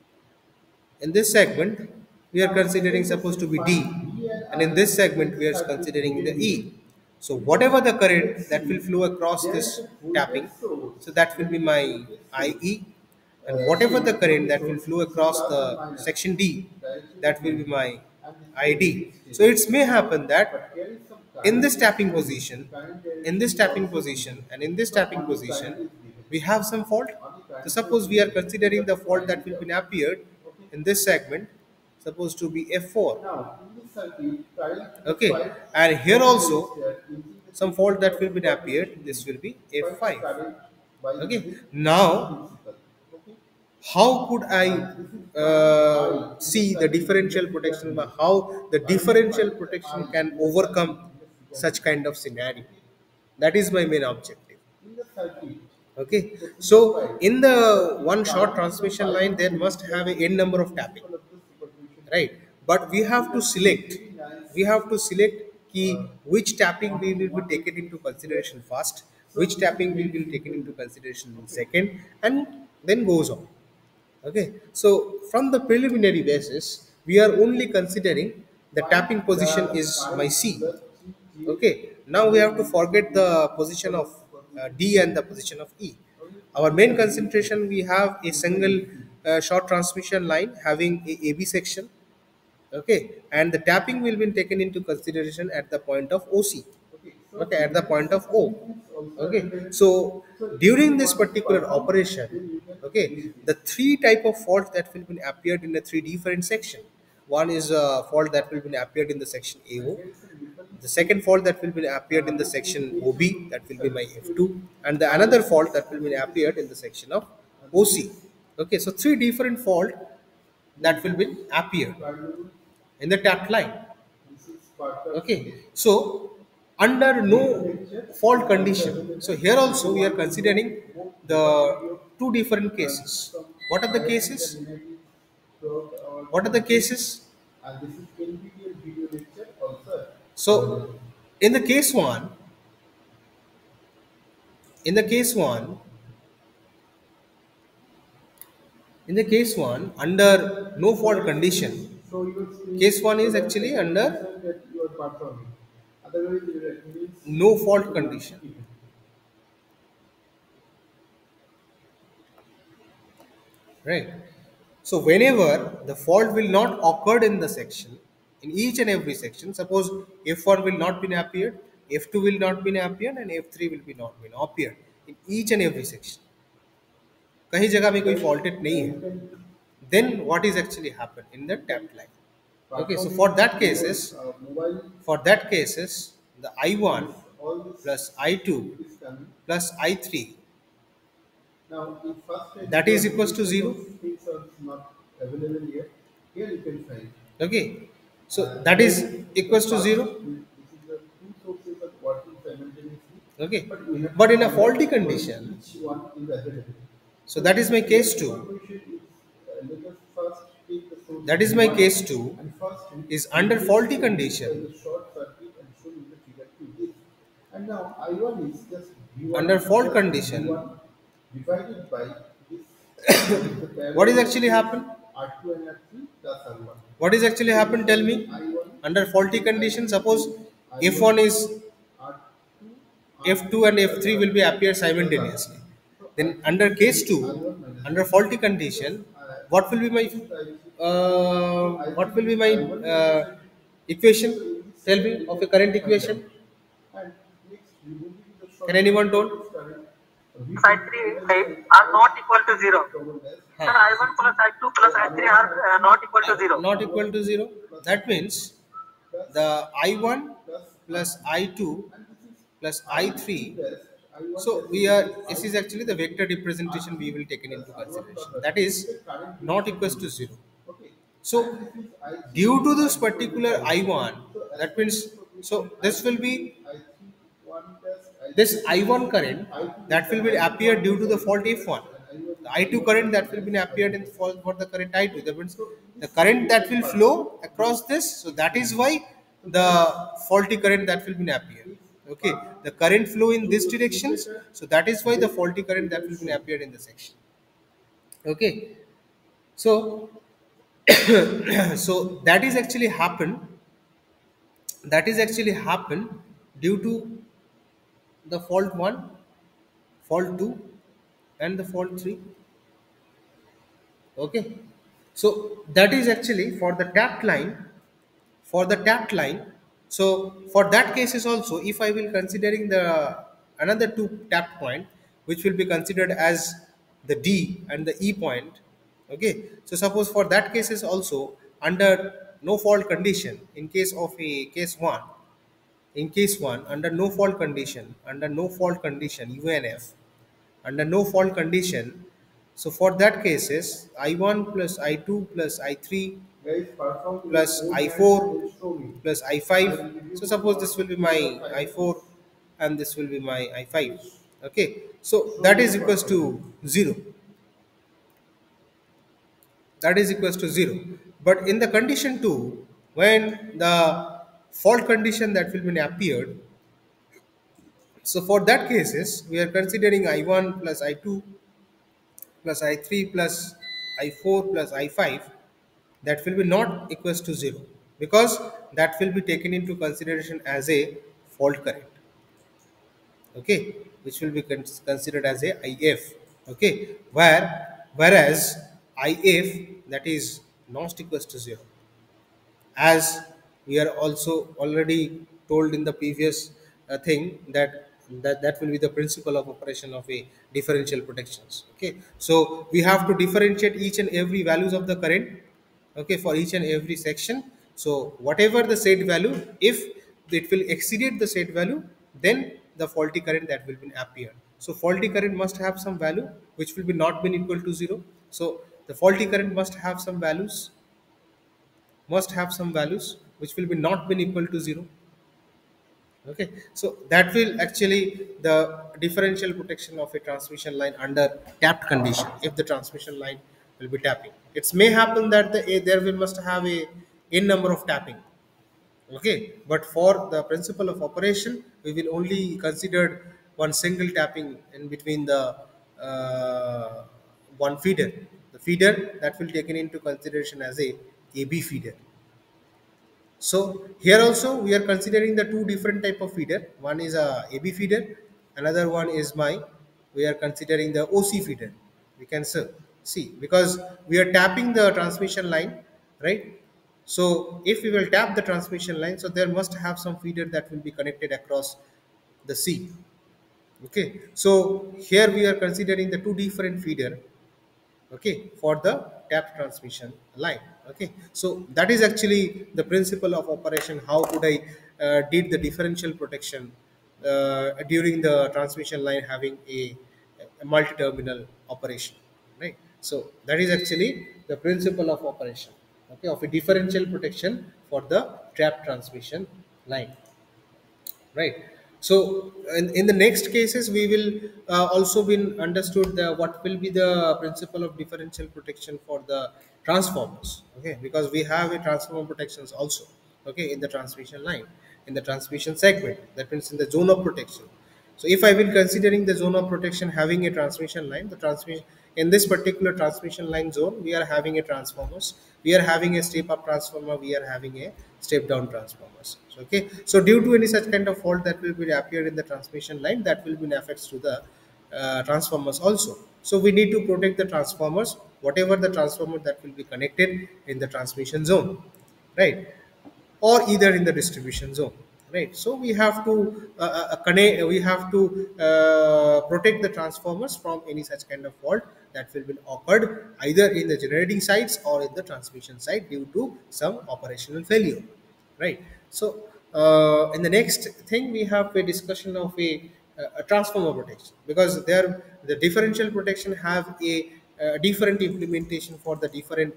in this segment we are considering supposed to be D, and in this segment we are considering the E. So whatever the current that will flow across this tapping, so that will be my I E, and whatever the current that will flow across the section D, that will be my I D. So it may happen that here is some in this tapping position, in this tapping position, and in this tapping position, we have some fault. So suppose we are considering the fault that will be appeared in this segment, supposed to be F four. now in this circuit try Okay, and here also some fault that will be appeared. This will be F five. Okay, now how could I uh, see the differential protection, how the differential protection can overcome such kind of scenario? That is my main objective. in the circuit Okay, so in the one short transmission line, there must have a n number of tapping, right? But we have to select, we have to select key which tapping we will be taken into consideration first, which tapping we will taken into consideration in second, and then goes on. Okay, so from the preliminary basis, we are only considering the tapping position is my C. Okay, now we have to forget the position of uh, D and the position of E. Our main concentration, we have a single uh, short transmission line having a A B section. Okay, and the tapping will be taken into consideration at the point of O C. Okay, at the point of O. Okay, so during this particular operation, okay, the three type of fault that will be appeared in the three different section. One is a fault that will be appeared in the section A O. The second fault that will be appeared in the section O B, that will be my F two, and the another fault that will be appeared in the section of O C. Okay, so three different fault that will be appeared in the tapped line. Okay, so under no fault condition, so here also we are considering the two different cases. What are the cases? What are the cases? and this is N P T E L video lecture also. So in the case one, in the case one, in the case one, under no fault condition, So your screen Case one is so that actually I can under understand that you are performing. Otherwise, it means no fault you condition. keep it. Right. So whenever the fault will not occur in the section, in each and every section, suppose F one will not be appeared, F two will not be appeared, and F three will be not be appeared in each and every section. कहीं जगह में कोई Then faulted uh, नहीं you है. can Then what is actually happened in the tapped line? Okay, so for performing that your cases, uh, mobile. for that cases, the I one This all this plus I two is coming. plus I three, Now, if first time that your is equals to zero. those things are not available yet, here you can find. Okay, so Uh, that is here equals the to first, zero. this is the two sources are working simultaneously, Okay, but we have but to in a find out faulty what condition, each one is available. so that is my case One two. question is, uh, let us first take the source That is my one case two and first is we under will faulty show condition. the short circuit and show you the figure two this. And now I one is just V one Under fault just condition, V one divided by this the what is parallel actually happen? R two and R three plus R one. What is actually happen? Tell me. I one Under faulty condition, suppose I F one one is R two F two and F three will be appear simultaneously. Then under case two, under faulty condition, what will be my uh, what will be my uh, equation? Tell me of a current equation. and next removing the Can short anyone told? current I three are not equal to zero. Sir, Huh. I one plus I two plus I three are uh, not equal to zero. Not equal to zero. That means the I one plus I two plus I three. So we are, this is actually the vector representation we will take into consideration. That is not equals to zero. So due to this particular I one, that means, so this will be this I one current that will be appear due to the fault F one. The I two current that will be appeared in fault for the current I two. That means the current that will flow across this. So that is why the faulty current that will be appeared. Okay, the current flow in this directions. So that is why the faulty current that will be appeared in the section. Okay, so so that is actually happen. That is actually happen due to the fault one, fault two, and the fault three. Okay, so that is actually for the tapped line. For the tapped line, so for that cases also, if I will considering the another two tapped point, which will be considered as the D and the E point. Okay, so suppose for that cases also, under no fault condition, in case of a case one, in case one, under no fault condition, under no fault condition, U N F, under no fault condition. So for that cases, I one plus I two plus I three guys perform your plus own I and four then show me. plus I five. So suppose this will be my I four and this will be my I five. Okay, so that is equals to zero. That is equals to zero. But in the condition two, when the fault condition that will be appeared, so for that cases, we are considering I one plus I two plus I three plus I four plus I five, that will be not equals to zero, because that will be taken into consideration as a fault current. Okay, which will be cons- considered as a I F. Okay, where whereas I F that is not equals to zero, as we are also already told in the previous uh, thing that that that will be the principle of operation of a differential protections. Okay, so we have to differentiate each and every values of the current, okay, for each and every section. So whatever the set value, if it will exceed the set value, then the faulty current that will be appear. So faulty current must have some value which will be not been equal to zero. So the faulty current must have some values, must have some values which will be not been equal to zero. Okay, so that will actually the differential protection of a transmission line under tapped condition. If the transmission line will be tapping, it may happen that the a, there will must have a n number of tapping. Okay, but for the principle of operation, we will only consider one single tapping in between the uh, one feeder. The feeder that will taken into consideration as a A B feeder. So here also we are considering the two different type of feeder. One is a A B feeder, another one is my, we are considering the O C feeder. We can s- see because we are tapping the transmission line, right? So if we will tap the transmission line, so there must have some feeder that will be connected across the C. Okay, so here we are considering the two different feeder, okay, for the tap transmission line. Okay, so that is actually the principle of operation. How could I uh, did the differential protection uh, during the transmission line having a, a multi-terminal operation, right? So that is actually the principle of operation, okay, of a differential protection for the tap transmission line, right? So in, in the next cases we will uh, also been understood the what will be the principle of differential protection for the transformers, okay, because we have a transformer protections also, okay, in the transmission line, in the transmission segment, that means in the zone of protection. So if I will considering the zone of protection having a transmission line, the transmission in this particular transmission line zone, we are having a transformers, we are having a step up transformer, we are having a step down transformers. So, okay, so due to any such kind of fault that will be appear in the transmission line, that will be an effects to the uh, transformers also. So we need to protect the transformers, whatever the transformer that will be connected in the transmission zone, right? Or either in the distribution zone, right? So we have to uh, uh, connect, we have to uh, protect the transformers from any such kind of fault that will be occurred either in the generating sites or in the transmission site due to some operational failure, right? So uh, in the next thing we have a discussion of a, a transformer protection, because there the differential protection have a, uh different implementation for the different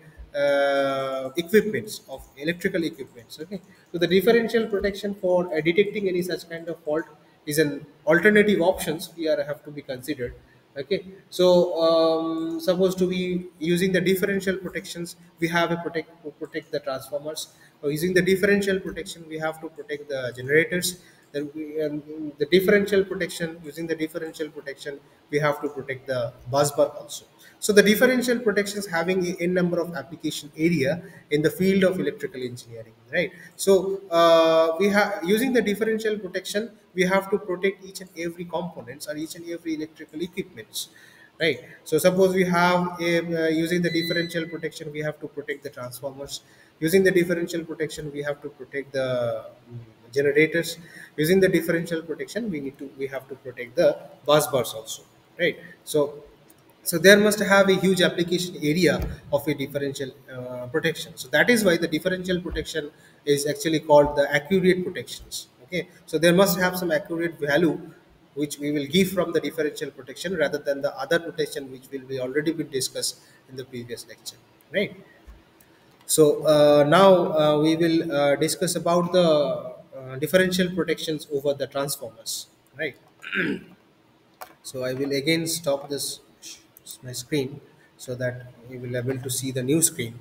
uh, equipments of electrical equipments, okay. So the differential protection for uh, detecting any such kind of fault is an alternative options we are have to be considered, okay. So um, supposed to be using the differential protections, we have a protect to protect the transformers, or using the differential protection we have to protect the generators. Then we, um, the differential protection, using the differential protection we have to protect the bus bar also. So the differential protections having a n number of application area in the field of electrical engineering, right? So uh, we have using the differential protection, we have to protect each and every components or each and every electrical equipments, right? So suppose we have a, uh, using the differential protection we have to protect the transformers, using the differential protection we have to protect the mm, generators, using the differential protection we need to we have to protect the bus bars also, right? So so there must have a huge application area of a differential uh, protection. So that is why the differential protection is actually called the accurate protections, okay. So there must have some accurate value which we will give from the differential protection rather than the other protection which will be already been discussed in the previous lecture, right? So uh, now uh, we will uh, discuss about the uh, differential protections over the transformers, right? So I will again stop this my screen so that we will able to see the new screen.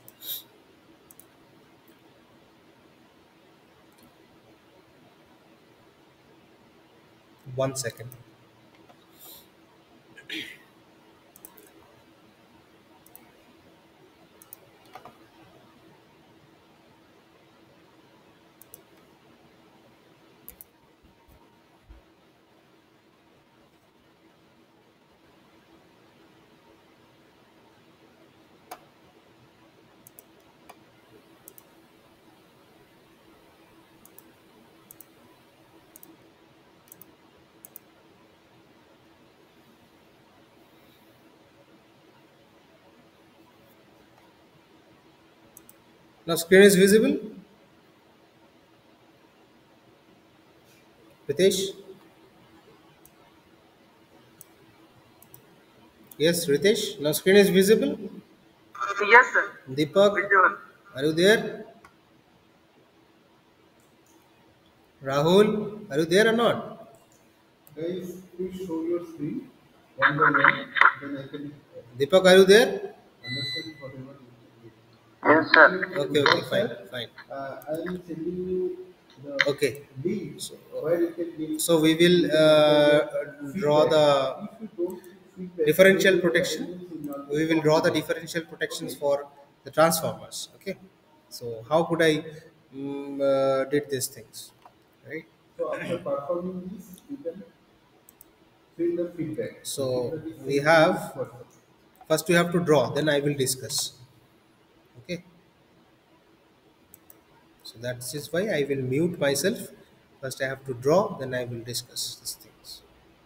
One second. Now screen is visible. Ritesh? Yes, Ritesh. Now screen is visible. Yes, sir. Deepak, Visual. are you there? Rahul, are you there or not? Guys, please show your screen one by one, then I can Deepak, are you there? understand whatever you can do. Yes, sir. Okay, okay, fine, fine. Uh, I am sending you the Okay. link So, where you can get so we will uh, draw feedback. the If you don't give feedback, differential then your protection. attendance will not be We will draw the possible. differential protections Okay. for the transformers. Okay, so how could I mm, uh, did these things, right? So after performing this, you can fill the feedback. The So feedback is we sent to each have, person. first we have to draw, then I will discuss. Okay, so that is why I will mute myself. First I have to draw, then I will discuss these things.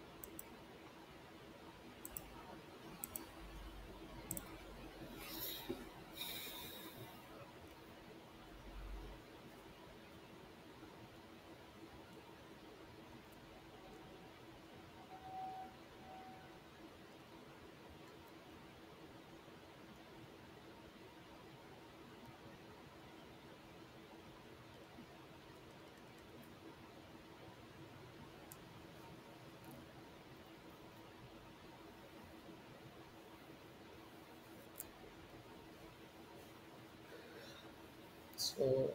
So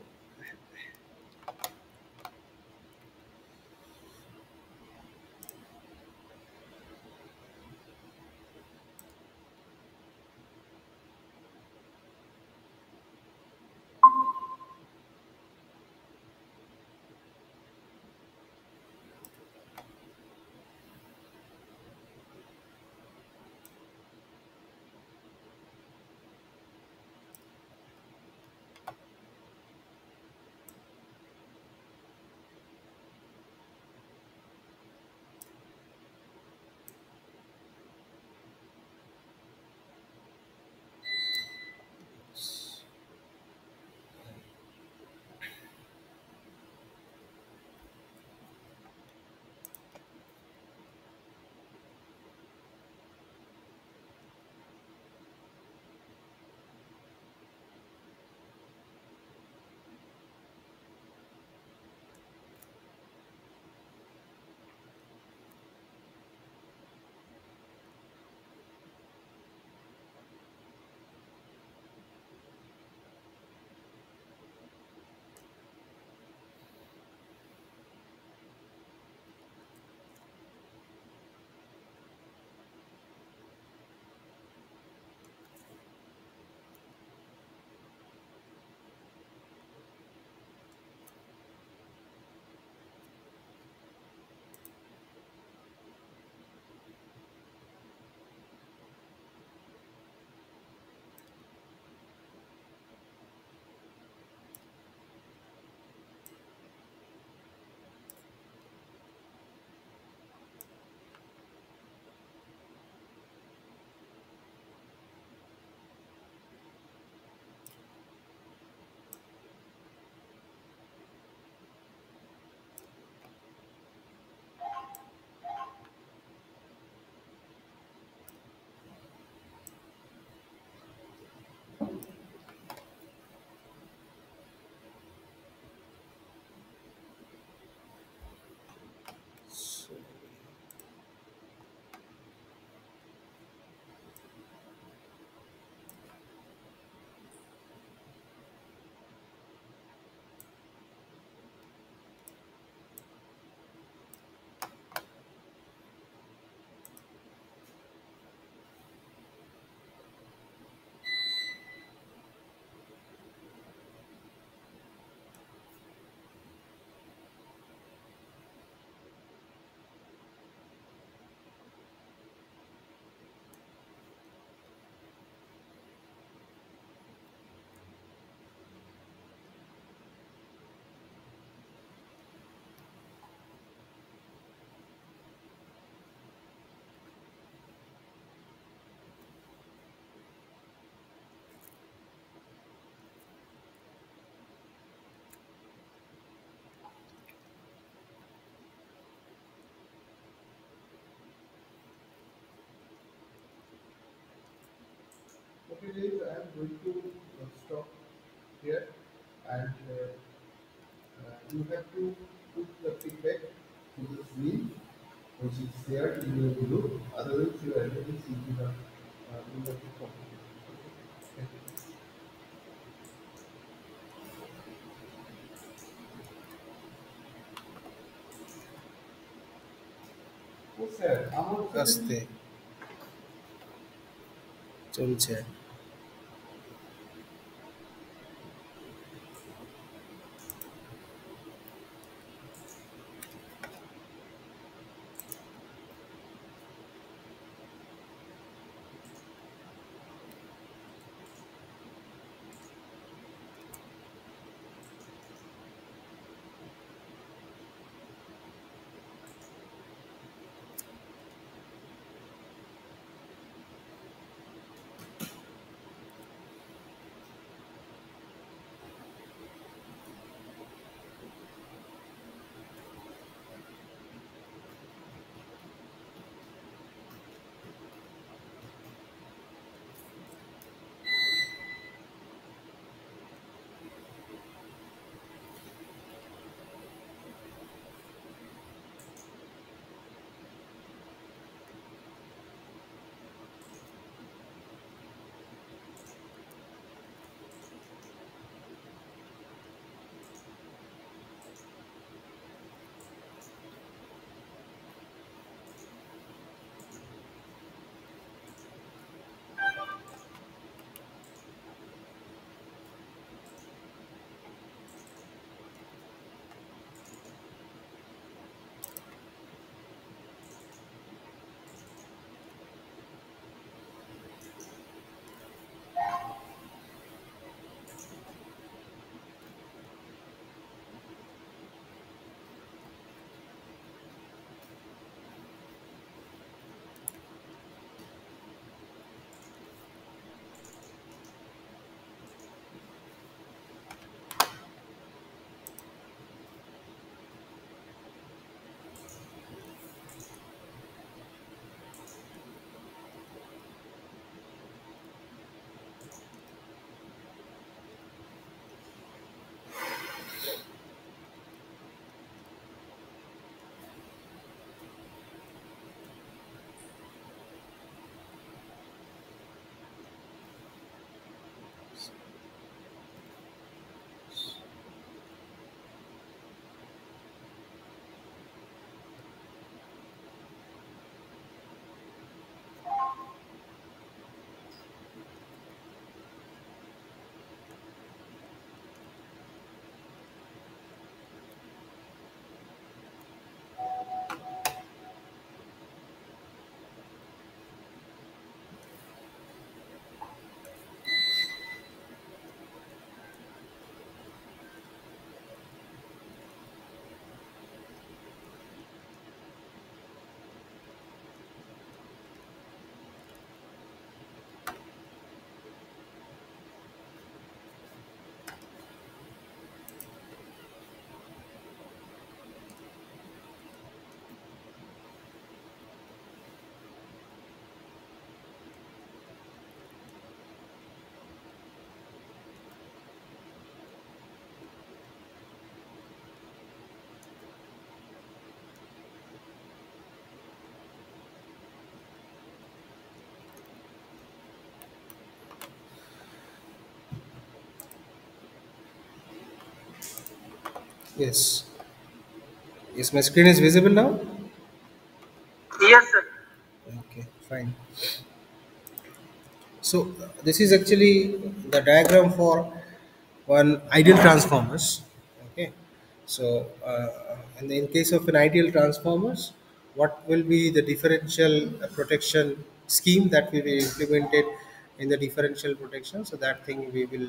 Okay, guys, I am going to uh, stop here, and uh, uh, you have to put the feedback to this link which is shared in your group. Otherwise, your attendance will be not uh, will not be completed. Okay. Thank you. ও sir আমার সাথে আস্তে চলছে। Yes. Yes, my screen is visible now. Yes, sir. Okay, fine. So uh, this is actually the diagram for one ideal transformers. Okay. So uh, in, the, in case of an ideal transformers, what will be the differential uh, protection scheme that we will implemented in the differential protection? So that thing we will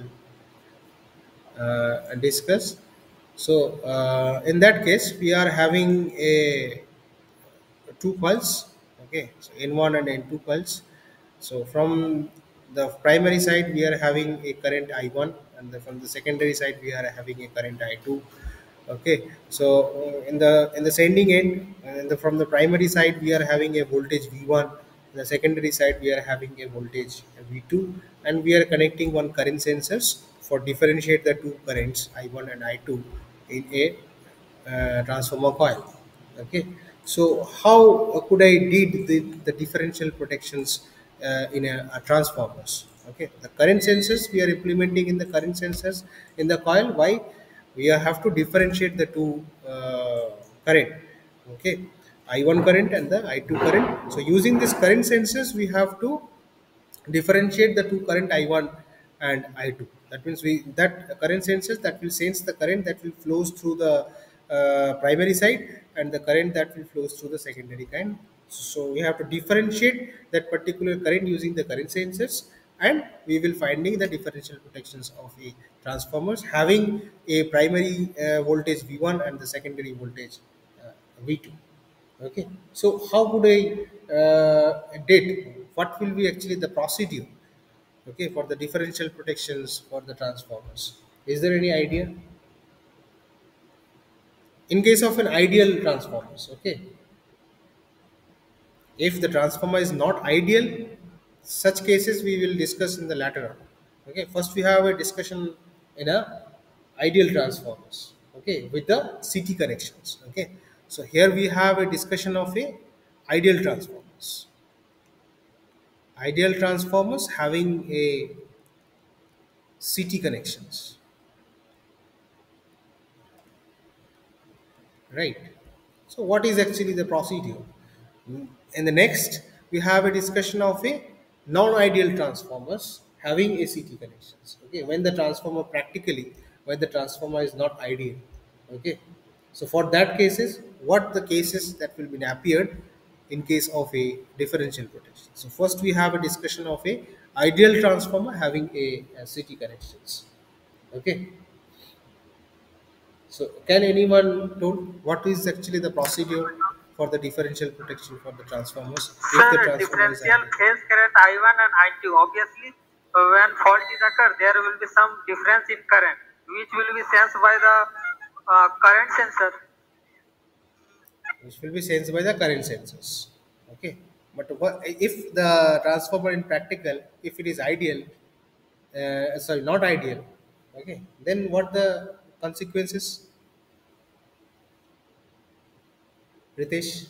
uh, discuss. So uh, in that case, we are having a two pulse. Okay, so n one and n two pulse. So from the primary side we are having a current I one, and the, from the secondary side we are having a current I two. Okay, so uh, in the in the sending end, uh, in the, from the primary side we are having a voltage V one, in the secondary side we are having a voltage V two, and we are connecting one current sensors for differentiate the two currents I one and I two in a uh, transformer coil. Okay, so how uh, could I did the, the differential protections uh, in a, a transformers? Okay, the current sensors we are implementing in the current sensors in the coil. Why? We have to differentiate the two uh, current. Okay, I one current and the I two current. So using this current sensors we have to differentiate the two current I one and I two. That means we that current sensors that will sense the current that will flows through the uh, primary side and the current that will flows through the secondary kind. So we have to differentiate that particular current using the current sensors, and we will finding the differential protections of a transformers having a primary uh, voltage V one and the secondary voltage uh, V two. Okay, so how would I uh, did what will be actually the procedure, okay, for the differential protections for the transformers? Is there any idea in case of an ideal transformers? Okay, if the transformer is not ideal, such cases we will discuss in the later on. Okay, first we have a discussion in a ideal transformers, okay, with the CT connections. Okay, so here we have a discussion of a ideal transformers. Ideal transformers having a C T connections, right? So what is actually the procedure? Mm, in the next we have a discussion of a non-ideal transformers having a C T connections. Okay, when the transformer practically, when the transformer is not ideal. Okay, so for that cases, what the cases that will be appeared in case of a differential protection? So first we have a discussion of a ideal transformer having a, a C T connections. Okay, so can anyone told what is actually the procedure for the differential protection for the transformers if the Sir, transformer is differential ideal? phase current I one and I two. Obviously, uh, when fault is occur, there will be some difference in current, which will be sensed by the uh, current sensor. Which will be sensed by the current sensors. Okay, but what if the transformer in practical, if it is ideal, uh, sorry, not ideal, okay, then what the consequences, Ritesh?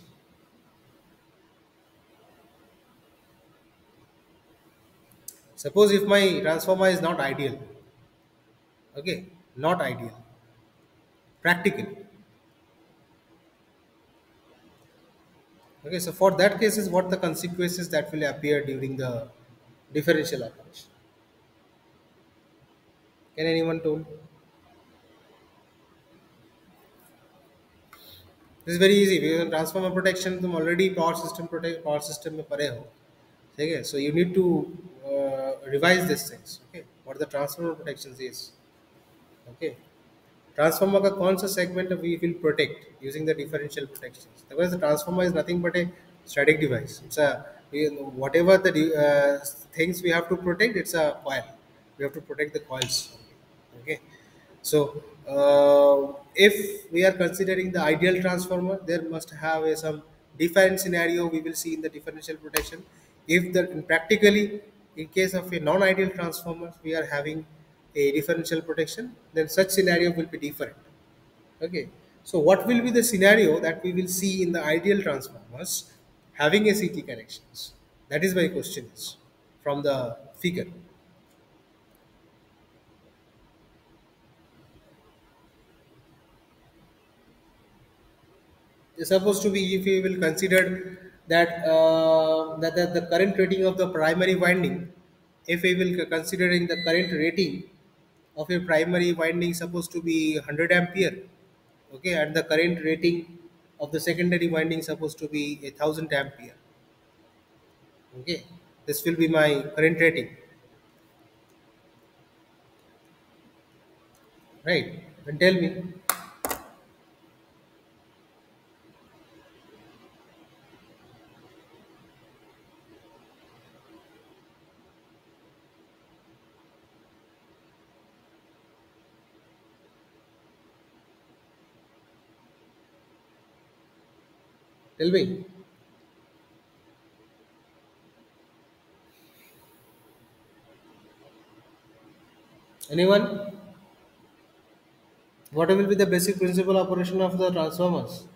Suppose if my transformer is not ideal, okay, not ideal, practical. Okay, so for that cases, what the consequences that will appear during the differential operation? Can anyone told? This is very easy because in transformer protection तुम already power system protect power system में पढ़े हो, ठीक है? So you need to uh, revise these things. Okay, what the transformer protections is. Okay, transformer का कौन सा segment we will protect using the differential protections? Because the transformer is nothing but a static device. It's a we- whatever the de- uh, things we have to protect. It's a coil. We have to protect the coils. Okay, so uh, if we are considering the ideal transformer, there must have a, some defined scenario we will see in the differential protection. If the practically in case of a non-ideal transformer we are having a differential protection, then such scenario will be different. Okay, so what will be the scenario that we will see in the ideal transformers having a C T connections? That is my question is from the figure. It's supposed to be if we will consider that uh, that, that the current rating of the primary winding, if we will considering the current rating of a primary winding supposed to be one hundred ampere, okay, and the current rating of the secondary winding supposed to be a one thousand ampere, okay. This will be my current rating, right? And tell me, tell me, anyone? What will be the basic principle operation of the transformers?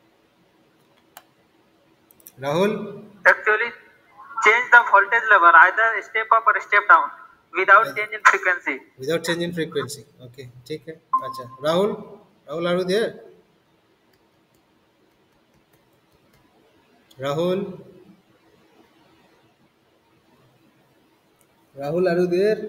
Rahul, Actually, change the voltage level either step up or step down without I- change in frequency. without changing frequency. Okay, ठीक है. अच्छा, Rahul, Rahul, are you there? Rahul, Rahul, are you there?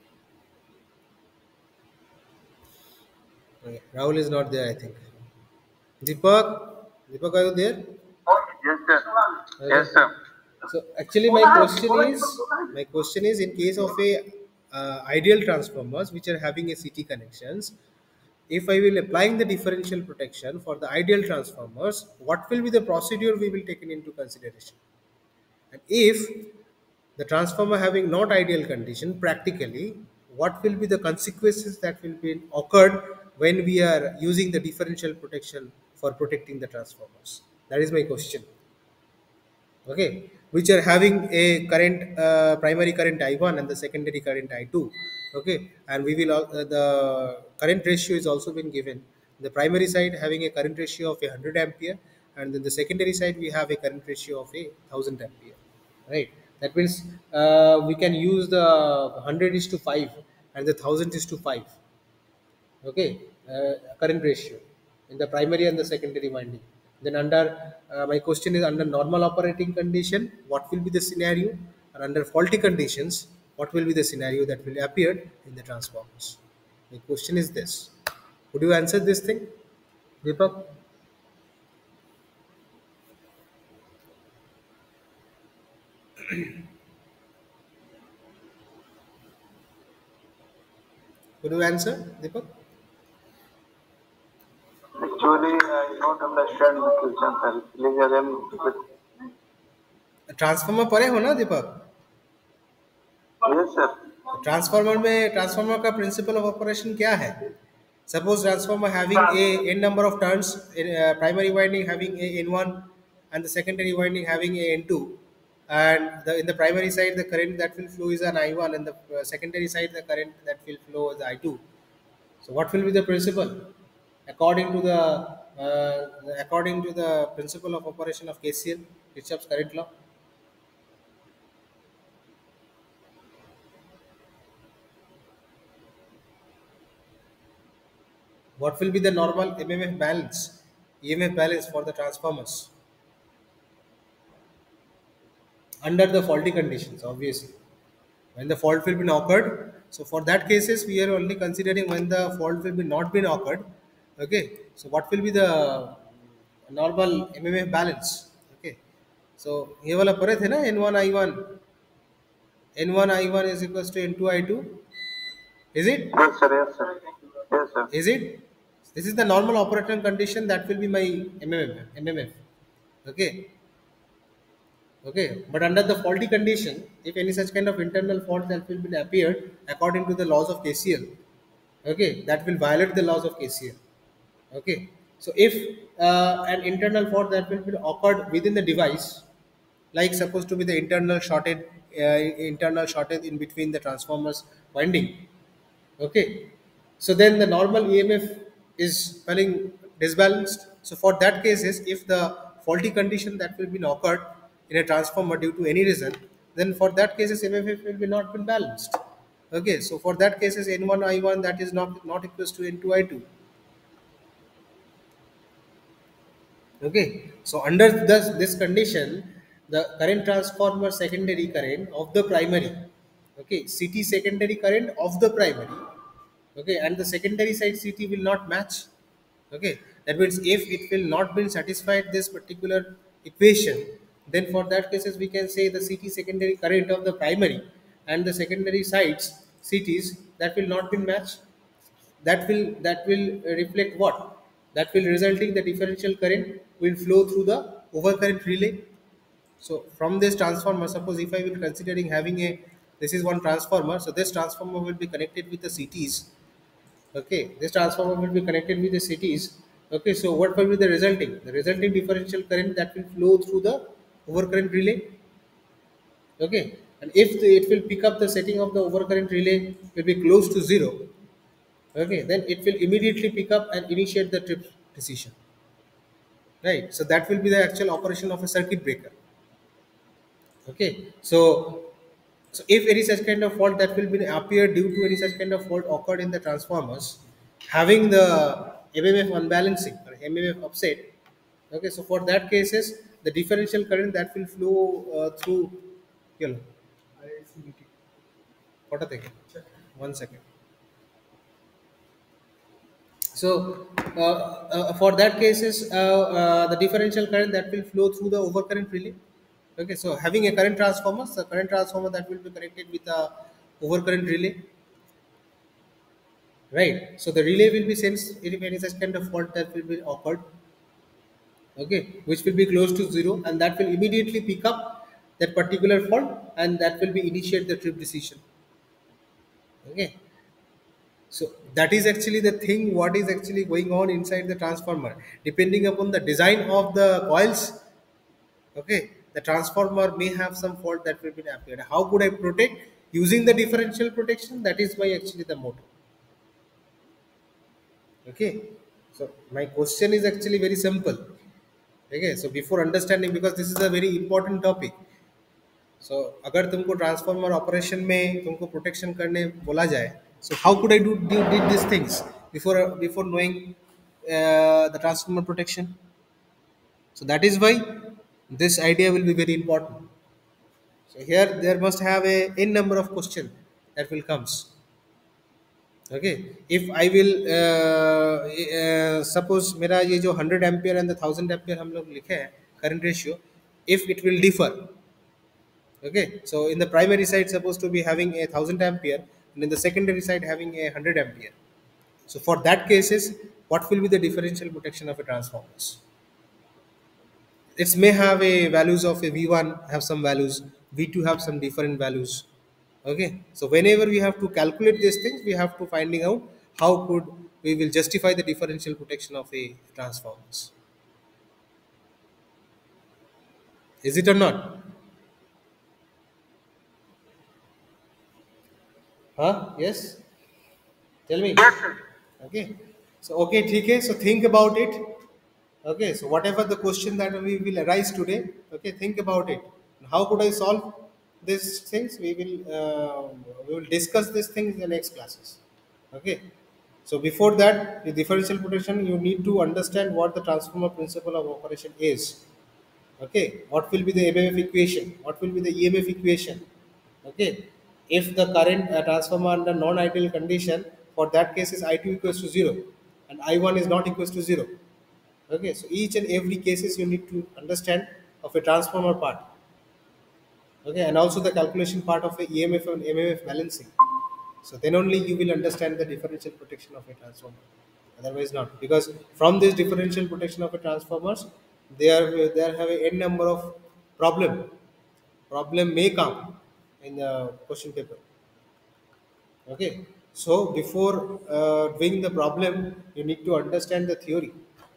Okay, Rahul is not there, I think. Deepak, Deepak, are you there? Yes, sir. Okay. Yes, sir. So actually, my question is, my question is, in case of a uh, ideal transformers which are having a C T connections, if I will applying the differential protection for the ideal transformers, what will be the procedure we will taken into consideration? And if the transformer having not ideal condition, practically, what will be the consequences that will be occurred when we are using the differential protection for protecting the transformers? That is my question. Okay, which are having a current uh, primary current I one and the secondary current I two. Okay, and we will al- uh, the current ratio is also been given. The primary side having a current ratio of a one hundred ampere, and then the secondary side we have a current ratio of a one thousand ampere, right? That means uh, we can use the one hundred is to five and the one thousand is to five, okay, uh, current ratio in the primary and the secondary winding. Then under uh, my question is, under normal operating condition what will be the scenario, and under faulty conditions what will be the scenario that will appear in the transformers? My question is this. Could you answer this thing, Deepak? Could you answer, Deepak? Actually, I don't understand the question, sir. Please again repeat. Transformer पढ़े हो ना Deepak? Yes, sir. Transformer में transformer का principle of operation क्या है? Suppose transformer having a n number of turns, in, uh, primary winding having a n one and the secondary winding having a n two, and the, in the primary side the current that will flow is an I one, and the uh, secondary side the current that will flow is I two. So what will be the principle according to the uh, according to the principle of operation of K C L, Kirchhoff's current law? What will be the normal M M F balance, E M F balance for the transformers under the faulty conditions? Obviously, when the fault will be occurred. So for that cases, we are only considering when the fault will be not been occurred. Okay. So what will be the normal M M F balance? Okay. So ये वाला पढ़े थे ना N one I one. N one I one is equals to N two I two. Is it? Yes, sir. Yes, sir. Yes, sir. Is it? This is the normal operating condition that will be my M M F. M M F. Okay. Okay, but under the faulty condition, if any such kind of internal fault that will be appeared according to the laws of K C L, okay, that will violate the laws of K C L. Okay, so if uh, an internal fault that will be occurred within the device, like supposed to be the internal shorted, uh, internal shortage in between the transformers winding, okay, so then the normal E M F is running disbalanced. So for that cases, if the faulty condition that will be occurred in a transformer due to any reason, then for that cases M M F will be not been balanced. Okay, so for that cases N one I one that is not not equals to N two I two. Okay, so under this, this condition, the current transformer secondary current of the primary, okay, C T secondary current of the primary, okay, and the secondary side C T will not match. Okay, that means if it will not be satisfied this particular equation, then for that cases we can say the C T secondary current of the primary and the secondary sides C Ts that will not be matched. That will that will reflect what? That will resulting the differential current will flow through the overcurrent relay. So from this transformer, suppose if I will considering having a, this is one transformer, so this transformer will be connected with the C Ts. Okay, this transformer will be connected with the C Ts. Okay, so what will be the resulting? The resulting differential current that will flow through the overcurrent relay. Okay, and if the, it will pick up the setting of the overcurrent relay will be close to zero. Okay, then it will immediately pick up and initiate the trip decision. Right, so that will be the actual operation of a circuit breaker. Okay, so so if any such kind of fault that will be appear due to any such kind of fault occurred in the transformers having the M M F unbalancing or M M F upset, okay, so for that cases the differential current that will flow uh, through, you know, what are they? One second. So uh, uh, for that cases, uh, uh, the differential current that will flow through the overcurrent relay. Okay, so having a current transformer, the current transformer that will be connected with a overcurrent relay, right? So the relay will be sensed if any such kind of fault that will be occurred, okay, which will be close to zero, and that will immediately pick up that particular fault, and that will be initiate the trip decision. Okay, so that is actually the thing what is actually going on inside the transformer. Depending upon the design of the coils, okay, the transformer may have some fault that will be appeared. How could I protect? Using the differential protection, that is my actually the motto. Okay, so my question is actually very simple. Okay, so before understanding, because this is a very important topic, so अगर तुमको transformer operation में तुमको protection करने बोला जाए, so how could I do, do did these things before before knowing uh, the transformer protection? So that is why this idea will be very important. So here there must have a n number of question that will comes. Okay, if I will uh, uh, suppose मेरा ये जो hundred ampere and the thousand ampere हम लोग लिखे हैं current ratio, if it will differ. Okay, so in the primary side supposed to be having a thousand ampere, and in the secondary side having a hundred ampere. So for that cases, what will be the differential protection of a transformers? It may have a values of a V one have some values, V two have some different values. Okay, so whenever we have to calculate these things, we have to finding out how could we will justify the differential protection of a transformers. Is it or not? Huh? Yes? Tell me. Yes, sir. Okay. So, okay, okay. So, think about it. Okay. So, whatever the question that we will arise today, okay, think about it. How could I solve these things? We will uh, we will discuss these things in the next classes. Okay. So, before that, the differential protection, you need to understand what the transformer principle of operation is. Okay, what will be the M M F equation? What will be the E M F equation? Okay, if the current uh, transformer under non-ideal condition, for that case is I two equals to zero and I one is not equals to zero. Okay, so each and every cases you need to understand of a transformer part. Okay, and also the calculation part of a E M F and M M F balancing. So then only you will understand the differential protection of a transformer. Otherwise not, because from this differential protection of a transformers, there there have a n number of problem. Problem may come in the question paper. Okay, so before uh, doing the problem, you need to understand the theory.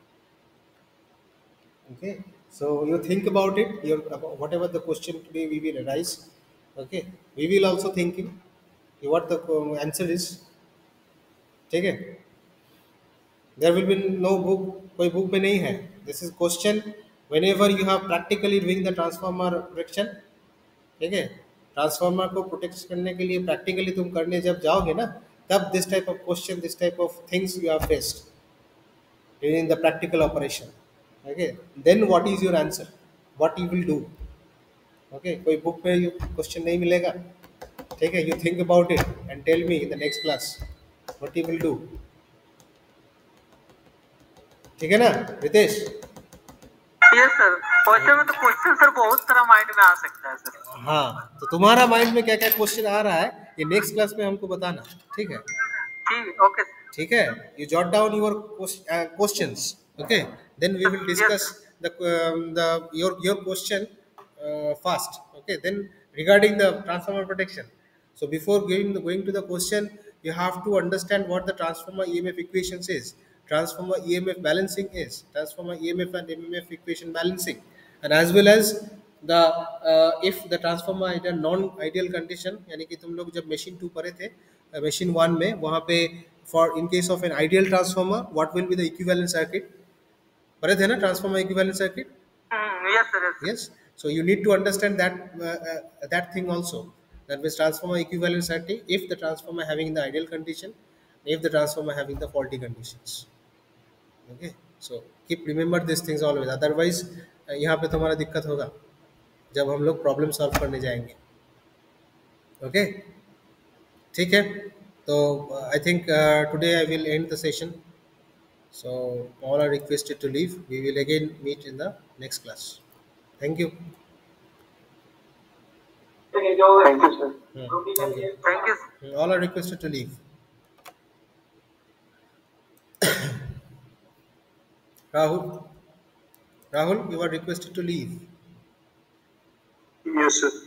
Okay, so you think about it. Your about whatever the question today we will arise. Okay, we will also thinking what the uh, answer is. ठीक है, there will be no book, कोई book में नहीं है. This is question whenever you have practically doing the transformer protection. ठीक है, transformer को protect करने के लिए प्रैक्टिकली तुम करने जब जाओगे ना, तब this type of question, this type of things you are faced during the practical operation. Okay, then what is your answer? What you will do? Okay, कोई बुक में ये क्वेश्चन नहीं मिलेगा. ठीक है, you think about it and tell me in the next class what you will do. ठीक है ना रितेश? यस सर, क्वेश्चन में तो क्वेश्चन सर बहुत सारा माइंड में आ सकता है सर. हाँ, तो तुम्हारा माइंड में क्या क्या क्वेश्चन आ रहा है ये नेक्स्ट क्लास में हमको बताना. ठीक है. ठीक, ओके सर. ठीक है, you jot down your ques- uh, questions. Okay, then we will discuss the um, the your your question uh, fast. Okay, then regarding the transformer protection, so before going the, going to the question, you have to understand what the transformer E M F equations is, transformer E M F balancing is, transformer E M F and M M F equation balancing, and as well as the uh, if the transformer is a non ideal condition, यानी कि तुम लोग जब machine to पढ़े थे, machine one में वहाँ पे for in case of an ideal transformer what will be the equivalent circuit पढ़े थे ना transformer equivalent circuit. Yes sir, yes. Yes, so you need to understand that uh, uh, that thing also, that means transformer equivalent circuit if the transformer having the ideal condition, if the transformer having the faulty conditions. Okay, so keep remember these things always, otherwise uh, यहाँ पे तुम्हारा दिक्कत होगा जब हम लोग problem solve करने जाएंगे. ओके, ठीक है. तो I think today I will end the session. So all are requested to leave. We will again meet in the next class. Thank you. Thank you sir. Hmm, Thank you. Thank you. Hmm, All are requested to leave. Rahul, Rahul, you are requested to leave. Yes sir.